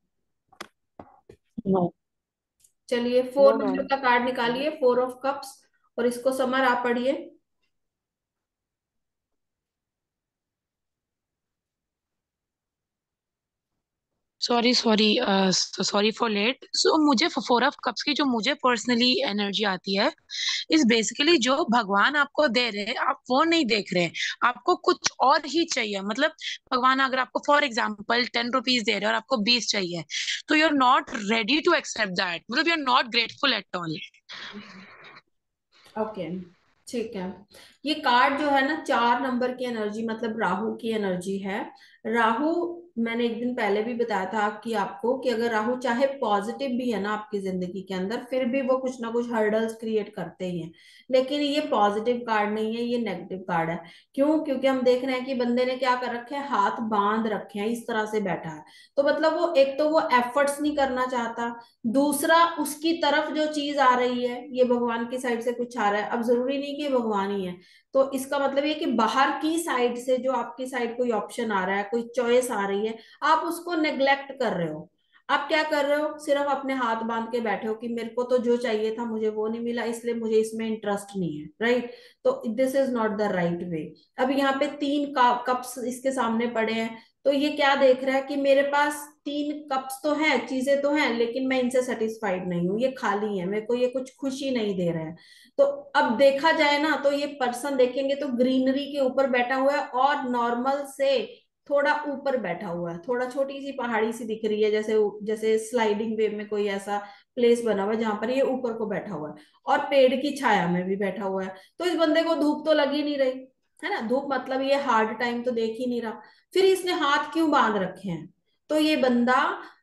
नो। चलिए फोर नो नंबर मैम। का कार्ड निकालिए, फोर ऑफ कप्स, और इसको समर आप पढ़िए। Sorry sorry sorry for late. So मुझे फोर ऑफ कप्स की जो मुझे पर्सनली एनर्जी आती है, इस बेसिकली जो भगवान आपको दे रहे हैं आप वो नहीं देख रहे हैं, आपको कुछ और ही चाहिए। मतलब भगवान अगर आपको फॉर एग्जांपल टेन रुपीज दे रहे हैं और आपको बीस चाहिए, तो you are not ready to accept that, मतलब you are not grateful at all. Okay, ठीक है। ये कार्ड जो है ना, चार नंबर की एनर्जी मतलब राहु की एनर्जी है। राहु, मैंने एक दिन पहले भी बताया था कि आपको कि अगर राहु चाहे पॉजिटिव भी है ना आपकी जिंदगी के अंदर, फिर भी वो कुछ ना कुछ हर्डल्स क्रिएट करते ही हैं। लेकिन ये पॉजिटिव कार्ड नहीं है, ये नेगेटिव कार्ड है। क्यों? क्योंकि हम देख रहे हैं कि बंदे ने क्या कर रखे हैं, हाथ बांध रखे हैं, इस तरह से बैठा है। तो मतलब वो एक तो वो एफर्ट्स नहीं करना चाहता, दूसरा उसकी तरफ जो चीज आ रही है ये भगवान की साइड से कुछ आ रहा है। अब जरूरी नहीं कि ये भगवान ही है, तो इसका मतलब ये कि बाहर की साइड से जो आपकी साइड कोई ऑप्शन आ रहा है, कोई चॉइस आ रही है, आप उसको नेग्लेक्ट कर रहे हो। आप क्या कर रहे हो, सिर्फ अपने हाथ बांध के बैठे हो कि मेरे को तो जो चाहिए था मुझे वो नहीं मिला, इसलिए मुझे इसमें इंटरेस्ट नहीं है। राइट, तो this is not the right way. अब यहाँ पे तीन कप्स इसके सामने पड़े हैं, तो ये क्या देख रहा है कि मेरे पास तीन कप्स तो हैं, चीजें तो हैं, लेकिन मैं इनसे सेटिस्फाइड नहीं हूँ, ये खाली है, मेरे को ये कुछ खुशी नहीं दे रहे हैं। तो अब देखा जाए ना, तो ये पर्सन देखेंगे तो ग्रीनरी के ऊपर बैठा हुआ है, और नॉर्मल से थोड़ा ऊपर बैठा हुआ है, थोड़ा छोटी सी पहाड़ी सी दिख रही है, जैसे जैसे स्लाइडिंग वे में कोई ऐसा प्लेस बना हुआ है जहां पर ये ऊपर को बैठा हुआ है, और पेड़ की छाया में भी बैठा हुआ है। तो इस बंदे को धूप तो लग ही नहीं रही है ना, धूप मतलब ये हार्ड टाइम तो देख ही नहीं रहा, फिर इसने हाथ क्यों बांध रखे हैं? तो ये बंदा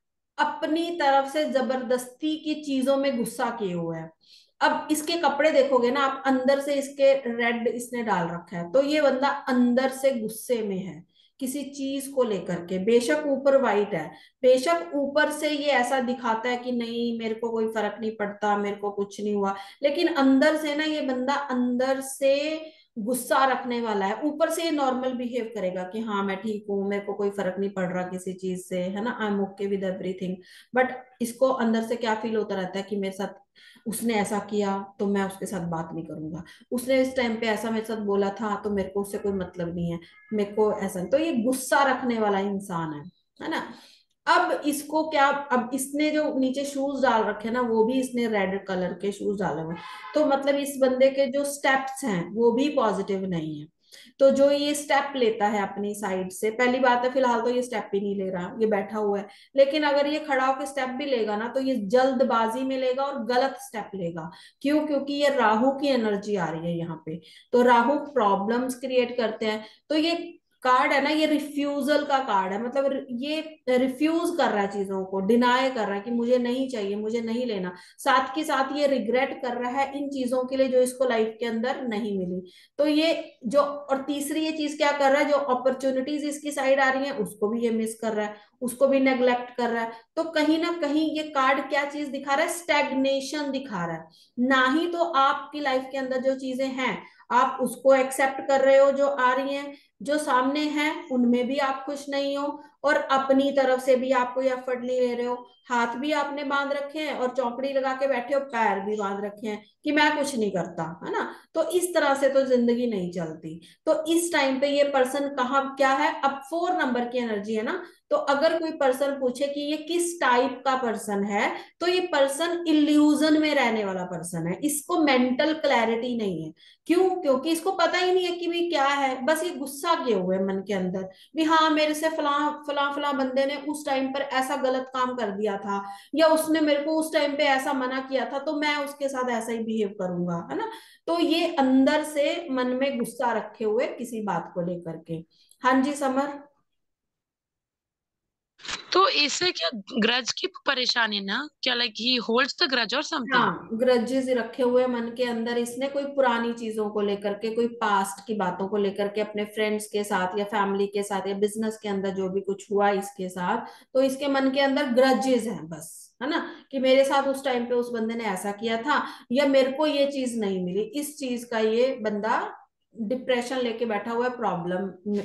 अपनी तरफ से जबरदस्ती की चीजों में गुस्सा किए हुए है। अब इसके कपड़े देखोगे ना आप, अंदर से इसके रेड इसने डाल रखा है, तो ये बंदा अंदर से गुस्से में है किसी चीज को लेकर के। बेशक ऊपर वाइट है, बेशक ऊपर से ये ऐसा दिखाता है कि नहीं मेरे को कोई फर्क नहीं पड़ता, मेरे को कुछ नहीं हुआ, लेकिन अंदर से ना ये बंदा अंदर से गुस्सा रखने वाला है। ऊपर से ये नॉर्मल बिहेव करेगा कि हाँ मैं ठीक हूँ, मेरे को कोई फर्क नहीं पड़ रहा किसी चीज से, है ना, I am okay with everything. But इसको अंदर से क्या फील होता रहता है कि मेरे साथ उसने ऐसा किया तो मैं उसके साथ बात नहीं करूंगा, उसने इस टाइम पे ऐसा मेरे साथ बोला था तो मेरे को उससे कोई मतलब नहीं है, मेरे को ऐसा नहीं। तो ये गुस्सा रखने वाला इंसान है है ना। अब इसको क्या, अब इसने जो नीचे शूज डाल रखे हैं ना, वो भी इसने रेड कलर के शूज डाले हुए हैं। तो मतलब इस बंदे के जो स्टेप्स हैं वो भी पॉजिटिव नहीं है। तो जो ये स्टेप लेता है अपनी साइड से, पहली बात है फिलहाल तो ये स्टेप ही नहीं ले रहा, ये बैठा हुआ है, लेकिन अगर ये खड़ा होकर स्टेप भी लेगा ना तो ये जल्दबाजी में लेगा और गलत स्टेप लेगा। क्यों? क्योंकि ये राहु की एनर्जी आ रही है यहाँ पे, तो राहु प्रॉब्लम्स क्रिएट करते हैं। तो ये कार्ड है ना, ये रिफ्यूजल का कार्ड है, मतलब ये रिफ्यूज कर रहा है चीजों को, डिनाय कर रहा है कि मुझे नहीं चाहिए, मुझे नहीं लेना। साथ के साथ ये रिग्रेट कर रहा है इन चीजों के लिए जो इसको लाइफ के अंदर नहीं मिली। तो ये जो, और तीसरी ये चीज क्या कर रहा है, जो अपॉर्चुनिटीज इसकी साइड आ रही हैं उसको भी ये मिस कर रहा है, उसको भी नेग्लेक्ट कर रहा है। तो कहीं ना कहीं ये कार्ड क्या चीज दिखा रहा है, स्टैग्नेशन दिखा रहा है। ना ही तो आपकी लाइफ के अंदर जो चीजें हैं आप उसको एक्सेप्ट कर रहे हो जो आ रही हैं, जो सामने हैं उनमें भी आप खुश नहीं हो, और अपनी तरफ से भी आप कोई एफर्ट नहीं ले रहे हो। हाथ भी आपने बांध रखे हैं और चौकड़ी लगा के बैठे हो, पैर भी बांध रखे हैं कि मैं कुछ नहीं करता, है ना। तो इस तरह से तो जिंदगी नहीं चलती। तो इस टाइम पे ये पर्सन कहाँ क्या है, अब फोर नंबर की एनर्जी है ना, तो अगर कोई पर्सन पूछे कि ये किस टाइप का पर्सन है, तो ये पर्सन इल्यूजन में रहने वाला पर्सन है, इसको मेंटल क्लैरिटी नहीं है। क्यों? क्योंकि इसको पता ही नहीं है कि भी क्या है, बस ये गुस्सा किए हुए है मन के अंदर भी हाँ मेरे से फला फला फला बंदे ने उस टाइम पर ऐसा गलत काम कर दिया था, या उसने मेरे को उस टाइम पे ऐसा मना किया था, तो मैं उसके साथ ऐसा ही बिहेव करूंगा, है ना। तो ये अंदर से मन में गुस्सा रखे हुए किसी बात को लेकर के। हाँ जी समर। तो इससे क्या ग्रज की परेशानी ना, क्या like he holds the grudge और समथिंग? हाँ, ग्रजेस रखे हुए मन के अंदर, इसने कोई पुरानी चीजों को लेकर के, कोई पास्ट की बातों को लेकर के, अपने फ्रेंड्स के साथ या फैमिली के साथ या बिजनेस के अंदर जो भी कुछ हुआ इसके साथ, तो इसके मन के अंदर ग्रजेस हैं बस, है ना, कि मेरे साथ उस टाइम पे उस बंदे ने ऐसा किया था, या मेरे को ये चीज नहीं मिली, इस चीज का ये बंदा डिप्रेशन लेके बैठा हुआ है, प्रॉब्लम,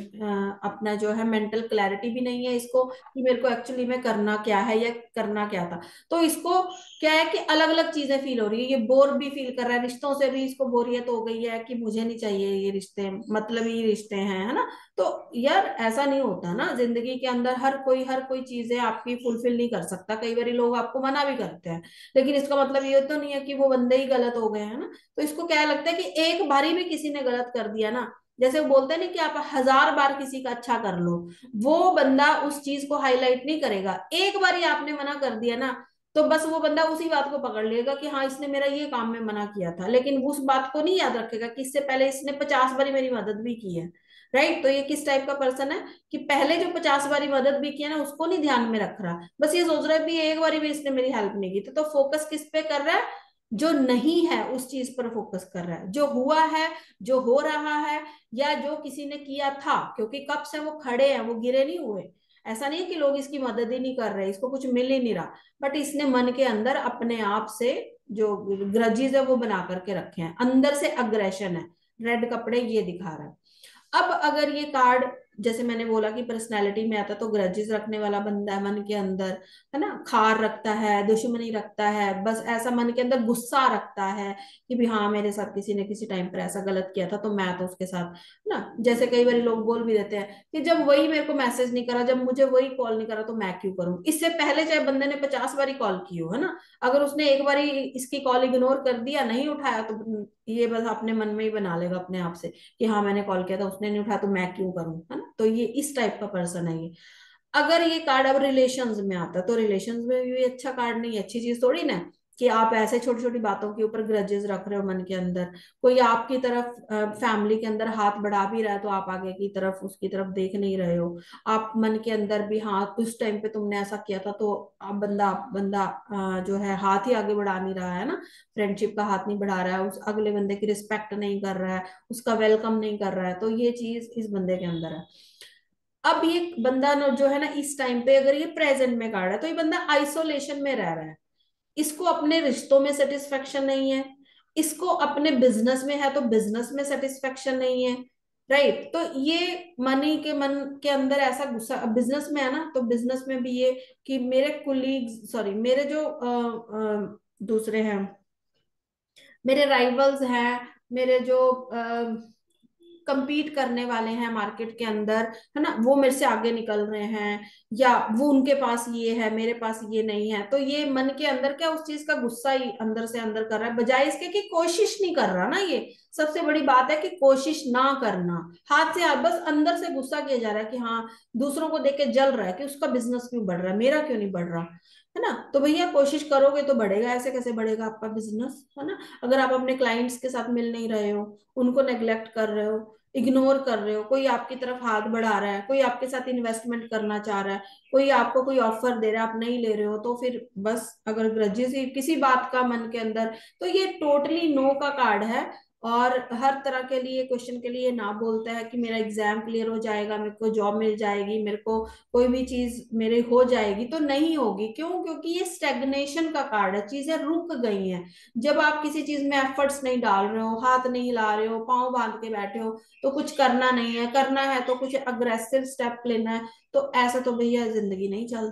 अपना जो है मेंटल क्लैरिटी भी नहीं है इसको कि मेरे को एक्चुअली में करना क्या है या करना क्या था। तो इसको क्या है कि अलग अलग चीजें फील हो रही है, ये बोर भी फील कर रहा है, रिश्तों से भी इसको बोरियत हो गई है कि मुझे नहीं चाहिए ये रिश्ते, मतलब ये रिश्ते हैं, है ना। तो यार ऐसा नहीं होता ना, जिंदगी के अंदर हर कोई हर कोई चीजें आपकी फुलफिल नहीं कर सकता, कई बार लोग आपको मना भी करते हैं, लेकिन इसका मतलब ये तो नहीं है कि वो बंदे ही गलत हो गए, है ना। तो इसको क्या लगता है कि एक बारी भी किसी ने गलत कर दिया ना, जैसे वो बोलते हैं ना कि आप हजार बार किसी का अच्छा कर लो, वो बंदा उस चीज को हाईलाइट नहीं करेगा, एक बार ही आपने मना कर दिया ना, तो बस वो बंदा उसी बात को पकड़ लेगा कि हाँ इसने मेरा ये काम में मना किया था, लेकिन उस बात को नहीं याद रखेगा कि इससे पहले इसने पचास बारी मेरी मदद भी की है। राइट। तो ये किस टाइप का पर्सन है कि पहले जो पचास बारी मदद भी किया ना उसको नहीं ध्यान में रख रहा, बस ये सोच रहा है कि एक बारी भी इसने मेरी हेल्प नहीं की थी, तो फोकस किस पे कर रहा है? जो नहीं है उस चीज पर फोकस कर रहा है, जो हुआ है, जो हो रहा है, या जो किसी ने किया था, क्योंकि कब से वो खड़े हैं, वो गिरे नहीं हुए। ऐसा नहीं है कि लोग इसकी मदद ही नहीं कर रहे, इसको कुछ मिल ही नहीं रहा, बट इसने मन के अंदर अपने आप से जो ग्रजीज है वो बना करके रखे हैं, अंदर से अग्रेशन है, रेड कपड़े ये दिखा रहा है। अब अगर ये कार्ड, जैसे मैंने बोला कि पर्सनैलिटी में आता, तो ग्रजेस रखने वाला बंदा है मन के अंदर, है ना, खार रखता है, दुश्मनी रखता है, बस ऐसा मन के अंदर गुस्सा रखता है कि भी हाँ मेरे साथ किसी ने किसी टाइम पर ऐसा गलत किया था, तो मैं तो उसके साथ, है ना। जैसे कई बार लोग बोल भी देते हैं कि जब वही मेरे को मैसेज नहीं करा, जब मुझे वही कॉल नहीं करा, तो मैं क्यों करूं, इससे पहले चाहे बंदे ने पचास बारी कॉल की हो, है ना, अगर उसने एक बारी इसकी कॉल इग्नोर कर दिया, नहीं उठाया, तो ये बस अपने मन में ही बना लेगा अपने आप से कि हाँ मैंने कॉल किया था, उसने नहीं उठाया, तो मैं क्यों करूं, है ना। तो ये इस टाइप का पर्सन है ये। अगर ये कार्ड अब रिलेशंस में आता, तो रिलेशंस में भी अच्छा कार्ड नहीं है, अच्छी चीज थोड़ी ना है कि आप ऐसे छोटी छोटी बातों के ऊपर ग्रजेस रख रहे हो मन के अंदर। कोई आपकी तरफ फैमिली के अंदर हाथ बढ़ा भी रहा है, तो आप आगे की तरफ उसकी तरफ देख नहीं रहे हो, आप मन के अंदर भी हाँ उस टाइम पे तुमने ऐसा किया था, तो आप बंदा बंदा अ, जो है हाथ ही आगे बढ़ा नहीं रहा है ना, फ्रेंडशिप का हाथ नहीं बढ़ा रहा है, उस अगले बंदे की रिस्पेक्ट नहीं कर रहा है, उसका वेलकम नहीं कर रहा है, तो ये चीज इस बंदे के अंदर है। अब ये बंदा न जो है ना इस टाइम पे, अगर ये प्रेजेंट में कार्ड है, तो ये बंदा आइसोलेशन में रह रहा है, इसको अपने रिश्तों में सेटिस्फेक्शन नहीं है, इसको अपने बिजनेस में है तो बिजनेस में सेटिस्फेक्शन नहीं है। राइट। तो ये मनी के मन के अंदर ऐसा गुस्सा, बिजनेस में है ना, तो बिजनेस में भी ये कि मेरे कुलीग्स, सॉरी मेरे जो अ, अ, दूसरे हैं, मेरे राइवल्स हैं, मेरे जो compete करने वाले हैं मार्केट के अंदर, है ना, वो मेरे से आगे निकल रहे हैं, या वो उनके पास ये है मेरे पास ये नहीं है, तो ये मन के अंदर क्या उस चीज का गुस्सा ही अंदर से अंदर कर रहा है, बजाय इसके कि कोशिश नहीं कर रहा ना, ये सबसे बड़ी बात है कि कोशिश ना करना, हाथ से हाथ, बस अंदर से गुस्सा किया जा रहा है कि हाँ दूसरों को देख के जल रहा है कि उसका बिजनेस क्यों बढ़ रहा है, मेरा क्यों नहीं बढ़ रहा, है ना। तो भैया कोशिश करोगे तो बढ़ेगा, ऐसे कैसे बढ़ेगा आपका बिजनेस, है ना। अगर आप अपने क्लाइंट्स के साथ मिल नहीं रहे हो, उनको नेग्लेक्ट कर रहे हो, इग्नोर कर रहे हो, कोई आपकी तरफ हाथ बढ़ा रहा है, कोई आपके साथ इन्वेस्टमेंट करना चाह रहा है, कोई आपको कोई ऑफर दे रहा है, आप नहीं ले रहे हो, तो फिर बस अगर ग्रजेस ही किसी बात का मन के अंदर, तो ये टोटली नो का कार्ड है। और हर तरह के लिए क्वेश्चन के लिए ना बोलता है कि मेरा एग्जाम क्लियर हो जाएगा, मेरे को जॉब मिल जाएगी, मेरे को कोई भी चीज मेरे हो जाएगी, तो नहीं होगी। क्यों? क्योंकि ये स्टेग्नेशन का कार्ड है, चीजें रुक गई हैं। जब आप किसी चीज में एफर्ट्स नहीं डाल रहे हो, हाथ नहीं हिला रहे हो, पांव बांध के बैठे हो, तो कुछ करना नहीं है, करना है तो कुछ अग्रेसिव स्टेप लेना है, तो ऐसा तो भैया जिंदगी नहीं चलती।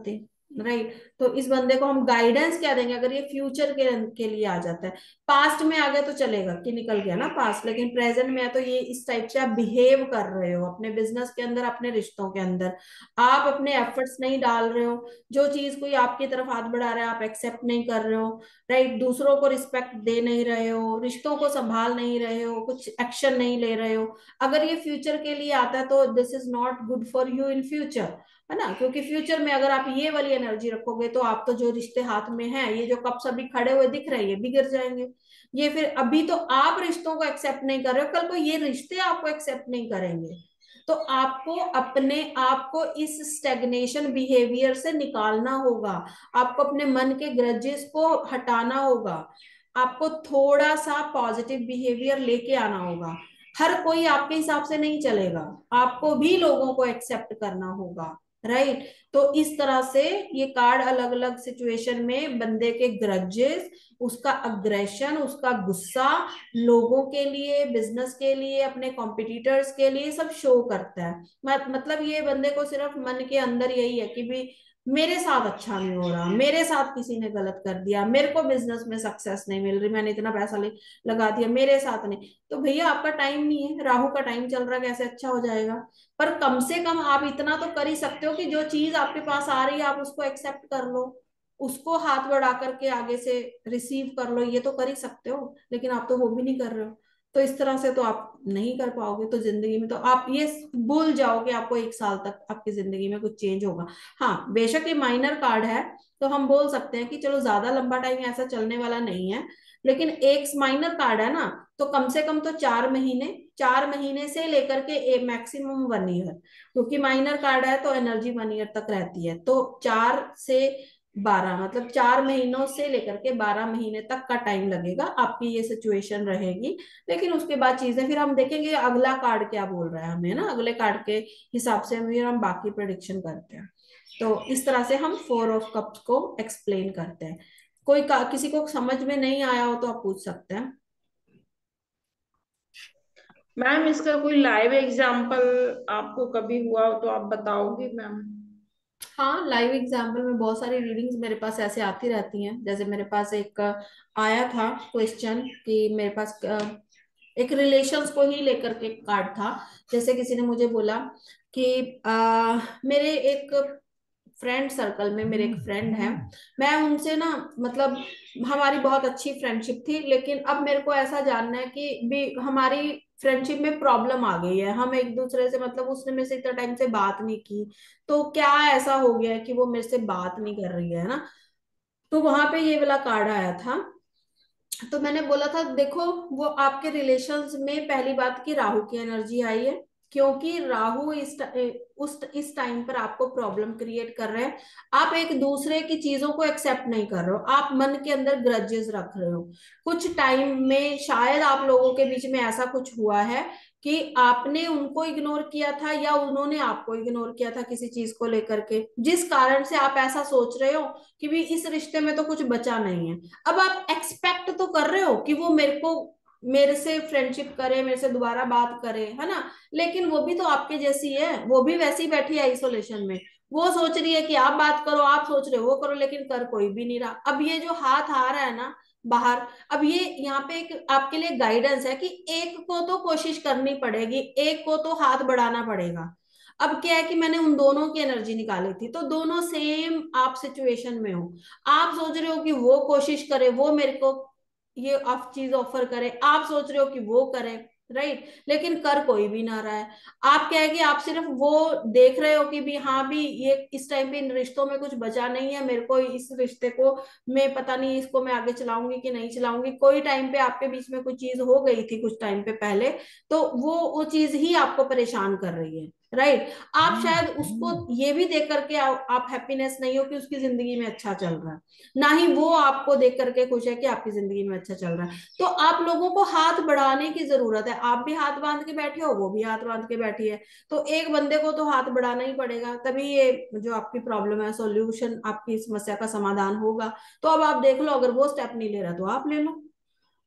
राइट। तो इस बंदे को हम गाइडेंस क्या देंगे अगर ये फ्यूचर के के लिए आ जाता है। पास्ट में आ गया तो चलेगा कि निकल गया ना पास्ट, लेकिन प्रेजेंट में है तो ये इस टाइप से आप बिहेव कर रहे हो अपने बिजनेस के अंदर, अपने रिश्तों के अंदर। आप अपने एफर्ट्स नहीं डाल रहे हो, जो चीज कोई आपकी तरफ हाथ बढ़ा रहा है आप एक्सेप्ट नहीं कर रहे हो। राइट। दूसरों को रिस्पेक्ट दे नहीं रहे हो, रिश्तों को संभाल नहीं रहे हो, कुछ एक्शन नहीं ले रहे हो। अगर ये फ्यूचर के लिए आता है तो this is not good for you in future, है ना। क्योंकि फ्यूचर में अगर आप ये वाली एनर्जी रखोगे तो आप तो जो रिश्ते हाथ में हैं, ये जो कप्स अभी खड़े हुए दिख रहे हैं, ये बिगड़ जाएंगे। ये फिर अभी तो आप रिश्तों को एक्सेप्ट नहीं कर रहे हो, कल को ये रिश्ते आपको एक्सेप्ट नहीं करेंगे। तो आपको अपने आप को इस स्टेग्नेशन बिहेवियर से निकालना होगा। आपको अपने मन के ग्रजेस को हटाना होगा। आपको थोड़ा सा पॉजिटिव बिहेवियर लेके आना होगा। हर कोई आपके हिसाब से नहीं चलेगा, आपको भी लोगों को एक्सेप्ट करना होगा। Right right? तो इस तरह से ये कार्ड अलग अलग सिचुएशन में बंदे के ग्रजेस, उसका अग्रेशन, उसका गुस्सा, लोगों के लिए, बिजनेस के लिए, अपने कॉम्पिटिटर्स के लिए सब शो करता है। मतलब ये बंदे को सिर्फ मन के अंदर यही है कि भी मेरे साथ अच्छा नहीं हो रहा, मेरे साथ किसी ने गलत कर दिया, मेरे को बिजनेस में सक्सेस नहीं मिल रही, मैंने इतना पैसा ले लगा दिया, मेरे साथ नहीं। तो भैया आपका टाइम नहीं है, राहु का टाइम चल रहा है, कैसे अच्छा हो जाएगा। पर कम से कम आप इतना तो कर ही सकते हो कि जो चीज आपके पास आ रही है आप उसको एक्सेप्ट कर लो, उसको हाथ बढ़ा करके आगे से रिसीव कर लो, ये तो कर ही सकते हो। लेकिन आप तो वो भी नहीं कर रहे हो। तो इस तरह से तो आप नहीं कर पाओगे, तो जिंदगी में तो आप ये भूल जाओगे आपको एक साल तक आपकी जिंदगी में कुछ चेंज होगा। हाँ बेशक ये माइनर कार्ड है, तो हम बोल सकते हैं कि चलो ज्यादा लंबा टाइम ऐसा चलने वाला नहीं है। लेकिन एक माइनर कार्ड है ना, तो कम से कम तो चार महीने, चार महीने से लेकर के मैक्सिमम वन ईयर, क्योंकि माइनर कार्ड है तो एनर्जी वन ईयर तक रहती है। तो चार से बारह, मतलब चार महीनों से लेकर के बारह महीने तक का टाइम लगेगा, आपकी ये सिचुएशन रहेगी। लेकिन उसके बाद चीजें फिर हम देखेंगे अगला कार्ड क्या बोल रहा है हमें ना, अगले कार्ड के हिसाब से फिर हम बाकी प्रेडिक्शन करते हैं। तो इस तरह से हम फोर ऑफ कप्स को एक्सप्लेन करते हैं। कोई का, किसी को समझ में नहीं आया हो तो आप पूछ सकते हैं। मैम इसका कोई लाइव एग्जांपल आपको कभी हुआ हो तो आप बताओगी मैम? हाँ लाइव एग्जाम्पल में बहुत सारी रीडिंग्स मेरे पास ऐसे आती रहती हैं। जैसे मेरे पास एक अ, आया था क्वेश्चन कि मेरे पास अ, एक रिलेशंस को ही लेकर के कार्ड था। जैसे किसी ने मुझे बोला कि आ, मेरे एक फ्रेंड सर्कल में मेरे एक फ्रेंड है, मैं उनसे ना, मतलब हमारी बहुत अच्छी फ्रेंडशिप थी, लेकिन अब मेरे को ऐसा जानना है कि भी हमारी फ्रेंडशिप में प्रॉब्लम आ गई है, हम एक दूसरे से, मतलब उसने मेरे से इतना टाइम से बात नहीं की, तो क्या ऐसा हो गया है कि वो मेरे से बात नहीं कर रही है ना। तो वहां पे ये वाला कार्ड आया था। तो मैंने बोला था देखो, वो आपके रिलेशंस में पहली बात की राहु की एनर्जी आई है, क्योंकि राहु इस ट- उस इस टाइम पर आपको प्रॉब्लम क्रिएट कर रहे हैं। आप एक दूसरे की चीजों को एक्सेप्ट नहीं कर रहे हो, आप मन के अंदर ग्रजेस रख रहे हो। कुछ टाइम में शायद आप लोगों के बीच में ऐसा कुछ हुआ है कि आपने उनको इग्नोर किया था या उन्होंने आपको इग्नोर किया था किसी चीज को लेकर के, जिस कारण से आप ऐसा सोच रहे हो कि भी इस रिश्ते में तो कुछ बचा नहीं है। अब आप एक्सपेक्ट तो कर रहे हो कि वो मेरे को, मेरे से फ्रेंडशिप करे, मेरे से दोबारा बात करे, है ना। लेकिन वो भी तो आपके जैसी है, वो भी वैसी बैठी है आइसोलेशन में। वो सोच रही है कि आप बात करो, आप सोच रहे हो वो करो, लेकिन कर कोई भी नहीं रहा। अब ये जो हाथ आ रहा है ना बाहर, अब ये यहाँ पे एक आपके लिए गाइडेंस है कि एक को तो कोशिश करनी पड़ेगी, एक को तो हाथ बढ़ाना पड़ेगा। अब क्या है कि मैंने उन दोनों की एनर्जी निकाली थी, तो दोनों सेम आप सिचुएशन में हो। आप सोच रहे हो कि वो कोशिश करे, वो मेरे को ये ऑफ चीज ऑफर करे, आप सोच रहे हो कि वो करे, राइट। लेकिन कर कोई भी ना रहा है। आप क्या है कि आप सिर्फ वो देख रहे हो कि भी हाँ भी ये इस टाइम पे इन रिश्तों में कुछ बचा नहीं है, मेरे को इस रिश्ते को मैं पता नहीं इसको मैं आगे चलाऊंगी कि नहीं चलाऊंगी। कोई टाइम पे आपके बीच में कुछ चीज हो गई थी कुछ टाइम पे पहले, तो वो वो चीज ही आपको परेशान कर रही है, राइट। आप शायद उसको ये भी देख करके आ, आप हैप्पीनेस नहीं हो कि उसकी जिंदगी में अच्छा चल रहा है, ना ही वो आपको देख करके खुश है कि आपकी जिंदगी में अच्छा चल रहा है। तो आप लोगों को हाथ बढ़ाने की जरूरत है। आप भी हाथ बांध के बैठे हो, वो भी हाथ बांध के बैठी है, तो एक बंदे को तो हाथ बढ़ाना ही पड़ेगा, तभी ये जो आपकी प्रॉब्लम है सॉल्यूशन, आपकी समस्या का समाधान होगा। तो अब आप देख लो, अगर वो स्टेप नहीं ले रहा तो आप ले लो,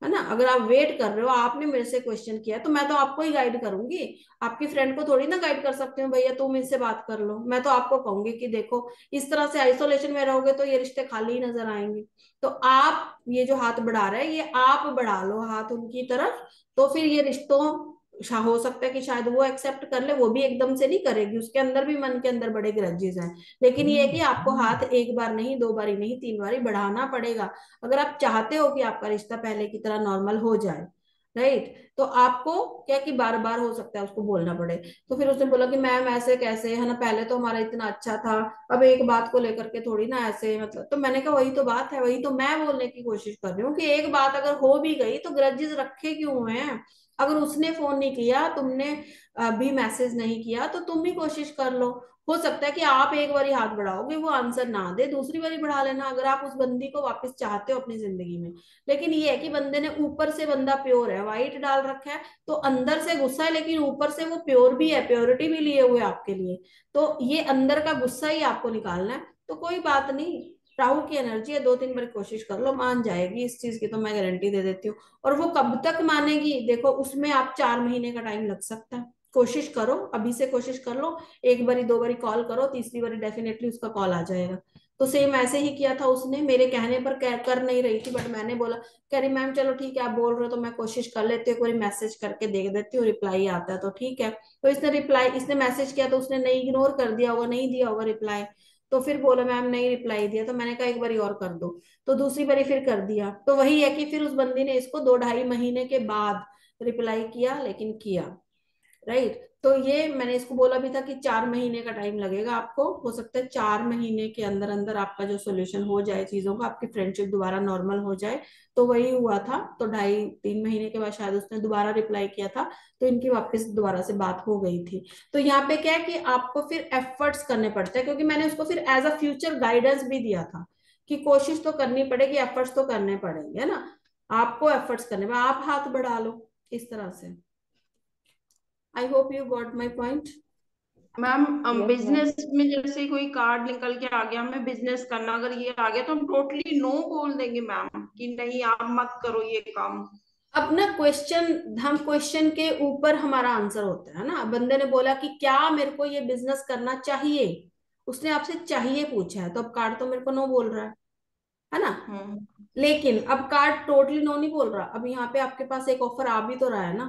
है ना। अगर आप वेट कर रहे हो, आपने मेरे से क्वेश्चन किया तो मैं तो आपको ही गाइड करूंगी, आपकी फ्रेंड को थोड़ी ना गाइड कर सकती हूँ भैया तुम इनसे बात कर लो। मैं तो आपको कहूंगी कि देखो इस तरह से आइसोलेशन में रहोगे तो ये रिश्ते खाली ही नजर आएंगे। तो आप ये जो हाथ बढ़ा रहे हैं ये आप बढ़ा लो हाथ उनकी तरफ, तो फिर ये रिश्तों शा- हो सकता है कि शायद वो एक्सेप्ट कर ले, वो भी एकदम से नहीं करेगी, उसके अंदर भी मन के अंदर बड़े ग्रजेस हैं। लेकिन ये है कि आपको हाथ एक बार नहीं, दो बारी नहीं, तीन बारी बढ़ाना पड़ेगा अगर आप चाहते हो कि आपका रिश्ता पहले की तरह नॉर्मल हो जाए, राइट। तो आपको क्या कि बार बार हो सकता है उसको बोलना पड़े। तो फिर उसने बोला कि मैम ऐसे कैसे, है ना, पहले तो हमारा इतना अच्छा था, अब एक बात को लेकर के थोड़ी ना ऐसे, मतलब। तो मैंने कहा वही तो बात है, वही तो मैं बोलने की कोशिश कर रही हूँ कि एक बात अगर हो भी गई तो ग्रजेस रखे क्यों हैं। अगर उसने फोन नहीं किया, तुमने अभी मैसेज नहीं किया, तो तुम भी कोशिश कर लो। हो सकता है कि आप एक बारी हाथ बढ़ाओगे वो आंसर ना दे, दूसरी बारी बढ़ा लेना अगर आप उस बंदी को वापस चाहते हो अपनी जिंदगी में। लेकिन ये है कि बंदे ने ऊपर से, बंदा प्योर है, वाइट डाल रखा है, तो अंदर से गुस्सा है, लेकिन ऊपर से वो प्योर भी है, प्योरिटी भी लिए हुए आपके लिए। तो ये अंदर का गुस्सा ही आपको निकालना है। तो कोई बात नहीं, राहु की एनर्जी है, दो तीन बार कोशिश कर लो, मान जाएगी, इस चीज की तो मैं गारंटी दे देती हूँ। और वो कब तक मानेगी, देखो उसमें आप चार महीने का टाइम लग सकता है। कोशिश करो, अभी से कोशिश कर लो, एक बारी दो बारी कॉल करो, तीसरी बारी डेफिनेटली उसका कॉल आ जाएगा। तो सेम ऐसे ही किया था उसने, मेरे कहने पर कह, कर नहीं रही थी, बट मैंने बोला, कह रही मैम चलो ठीक है आप बोल रहे हो तो मैं कोशिश कर लेती हूँ, एक बारी मैसेज करके देख देती हूँ, रिप्लाई आता है तो ठीक है। तो इसने रिप्लाई, इसने मैसेज किया तो उसने नहीं, इग्नोर कर दिया होगा, नहीं दिया होगा रिप्लाई। तो फिर बोला मैम नहीं रिप्लाई दिया, तो मैंने कहा एक बारी और कर दो। तो दूसरी बारी फिर कर दिया। तो वही है कि फिर उस बंदी ने इसको दो ढाई महीने के बाद रिप्लाई किया, लेकिन किया, राइट। तो ये मैंने इसको बोला भी था कि चार महीने का टाइम लगेगा आपको, हो सकता है चार महीने के अंदर अंदर आपका जो सोल्यूशन हो जाए चीजों का, आपकी फ्रेंडशिप दोबारा नॉर्मल हो जाए। तो वही हुआ था, तो ढाई तीन महीने के बाद शायद उसने दोबारा रिप्लाई किया था, तो इनकी वापस दोबारा से बात हो गई थी। तो यहाँ पे क्या है कि आपको फिर एफर्ट्स करने पड़ते हैं, क्योंकि मैंने उसको फिर एज अ फ्यूचर गाइडेंस भी दिया था कि कोशिश तो करनी पड़ेगी, एफर्ट्स तो करने पड़ेंगे, है ना। आपको एफर्ट्स करने में, आप हाथ बढ़ा लो इस तरह से। I hope you got my point. Ma'am yes ma'am. Business में जैसे कोई कार्ड निकल के आ गया, हमें बिजनेस करना, अगर ये आ गया तो हम टोटली नो बोल देंगे मैम कि नहीं आप मत करो ये काम। अब ना क्वेश्चन, हम क्वेश्चन के ऊपर हमारा आंसर होता है ना। बंदे ने बोला कि क्या मेरे को ये बिजनेस करना चाहिए, उसने आपसे चाहिए पूछा है, तो अब कार्ड तो मेरे को नो बोल रहा है है ना। हम्म। लेकिन अब कार्ड टोटली नो नहीं बोल रहा, अब यहाँ पे आपके पास एक ऑफर आ भी तो रहा है ना,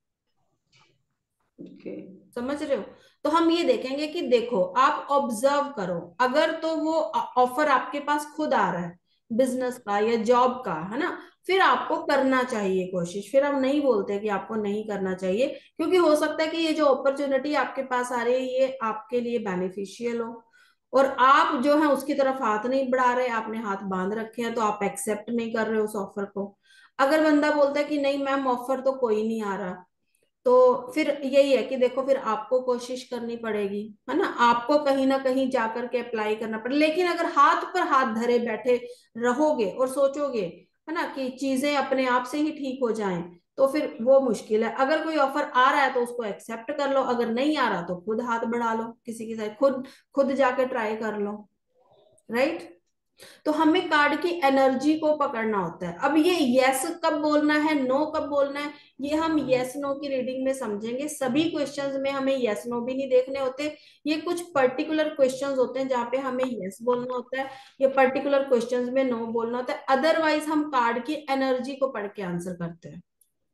ओके। समझ रहे हो। तो हम ये देखेंगे कि देखो आप ऑब्जर्व करो, अगर तो वो ऑफर आपके पास खुद आ रहा है बिजनेस का या जॉब का, है ना, फिर आपको करना चाहिए कोशिश। फिर हम नहीं बोलते कि आपको नहीं करना चाहिए, क्योंकि हो सकता है कि ये जो अपॉर्चुनिटी आपके पास आ रही है ये आपके लिए बेनिफिशियल हो, और आप जो है उसकी तरफ हाथ नहीं बढ़ा रहे, आपने हाथ बांध रखे हैं, तो आप एक्सेप्ट नहीं कर रहे उस ऑफर को। अगर बंदा बोलता है कि नहीं मैम ऑफर तो कोई नहीं आ रहा, तो फिर यही है कि देखो फिर आपको कोशिश करनी पड़ेगी, है ना, आपको कहीं ना कहीं जाकर के अप्लाई करना पड़ेगा। लेकिन अगर हाथ पर हाथ धरे बैठे रहोगे और सोचोगे, है ना, कि चीजें अपने आप से ही ठीक हो जाएं, तो फिर वो मुश्किल है। अगर कोई ऑफर आ रहा है तो उसको एक्सेप्ट कर लो, अगर नहीं आ रहा तो खुद हाथ बढ़ा लो किसी की साइड, खुद खुद जाके ट्राई कर लो, राइट। तो हमें कार्ड की एनर्जी को पकड़ना होता है। अब ये यस कब बोलना है, नो कब बोलना है, ये हम यस नो की रीडिंग में समझेंगे। सभी क्वेश्चंस में हमें यस नो भी नहीं देखने होते, ये कुछ पर्टिकुलर क्वेश्चंस होते हैं जहाँ पे हमें यस बोलना होता है, ये पर्टिकुलर क्वेश्चंस में नो बोलना होता है। अदरवाइज हम कार्ड की एनर्जी को पढ़ के आंसर करते हैं।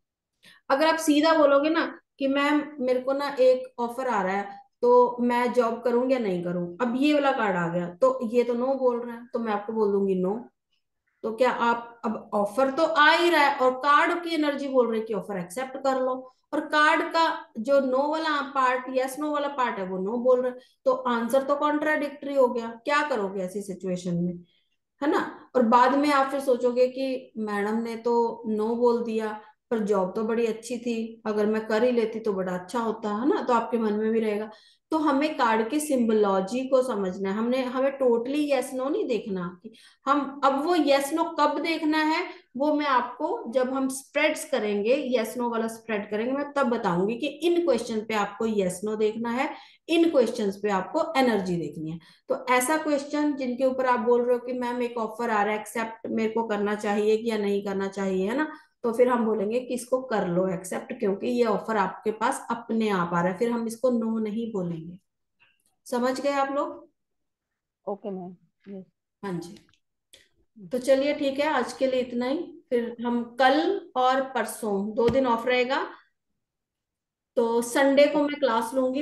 अगर आप सीधा बोलोगे ना कि मैम मेरे को ना एक ऑफर आ रहा है तो मैं जॉब करूं या नहीं करूं, अब ये वाला कार्ड आ गया तो ये तो नो बोल रहा है, तो मैं आपको बोल दूंगी नो। तो क्या आप, अब ऑफर तो आ ही रहा है और कार्ड की एनर्जी बोल रही है कि ऑफर एक्सेप्ट कर लो, और कार्ड का जो नो वाला पार्ट, यस नो वाला पार्ट है वो नो बोल रहा है, तो आंसर तो कॉन्ट्राडिक्टरी हो गया। क्या करोगे ऐसी सिचुएशन में, है ना। और बाद में आप फिर सोचोगे कि मैडम ने तो नो बोल दिया, पर जॉब तो बड़ी अच्छी थी, अगर मैं कर ही लेती तो बड़ा अच्छा होता, है ना, तो आपके मन में भी रहेगा। तो हमें कार्ड की सिंबोलॉजी को समझना है, हमने हमें टोटली यस नो नहीं देखना। हम अब वो यस नो कब देखना है, वो मैं आपको जब हम स्प्रेड्स करेंगे, यस नो वाला स्प्रेड करेंगे, मैं तब बताऊंगी कि इन क्वेश्चन पे आपको यस नो देखना है, इन क्वेश्चंस पे आपको एनर्जी देखनी है। तो ऐसा क्वेश्चन जिनके ऊपर आप बोल रहे हो कि मैम एक ऑफर आ रहा है, एक्सेप्ट मेरे को करना चाहिए या नहीं करना चाहिए, है ना, तो फिर हम बोलेंगे कि इसको कर लो एक्सेप्ट, क्योंकि ये ऑफर आपके पास अपने आप आ रहा है, फिर हम इसको नो नहीं बोलेंगे। समझ गए आप लोग? Okay ma'am. यस। हाँ जी। तो चलिए ठीक है, आज के लिए इतना ही। फिर हम कल और परसों दो दिन ऑफ रहेगा, तो संडे को मैं क्लास लूंगी।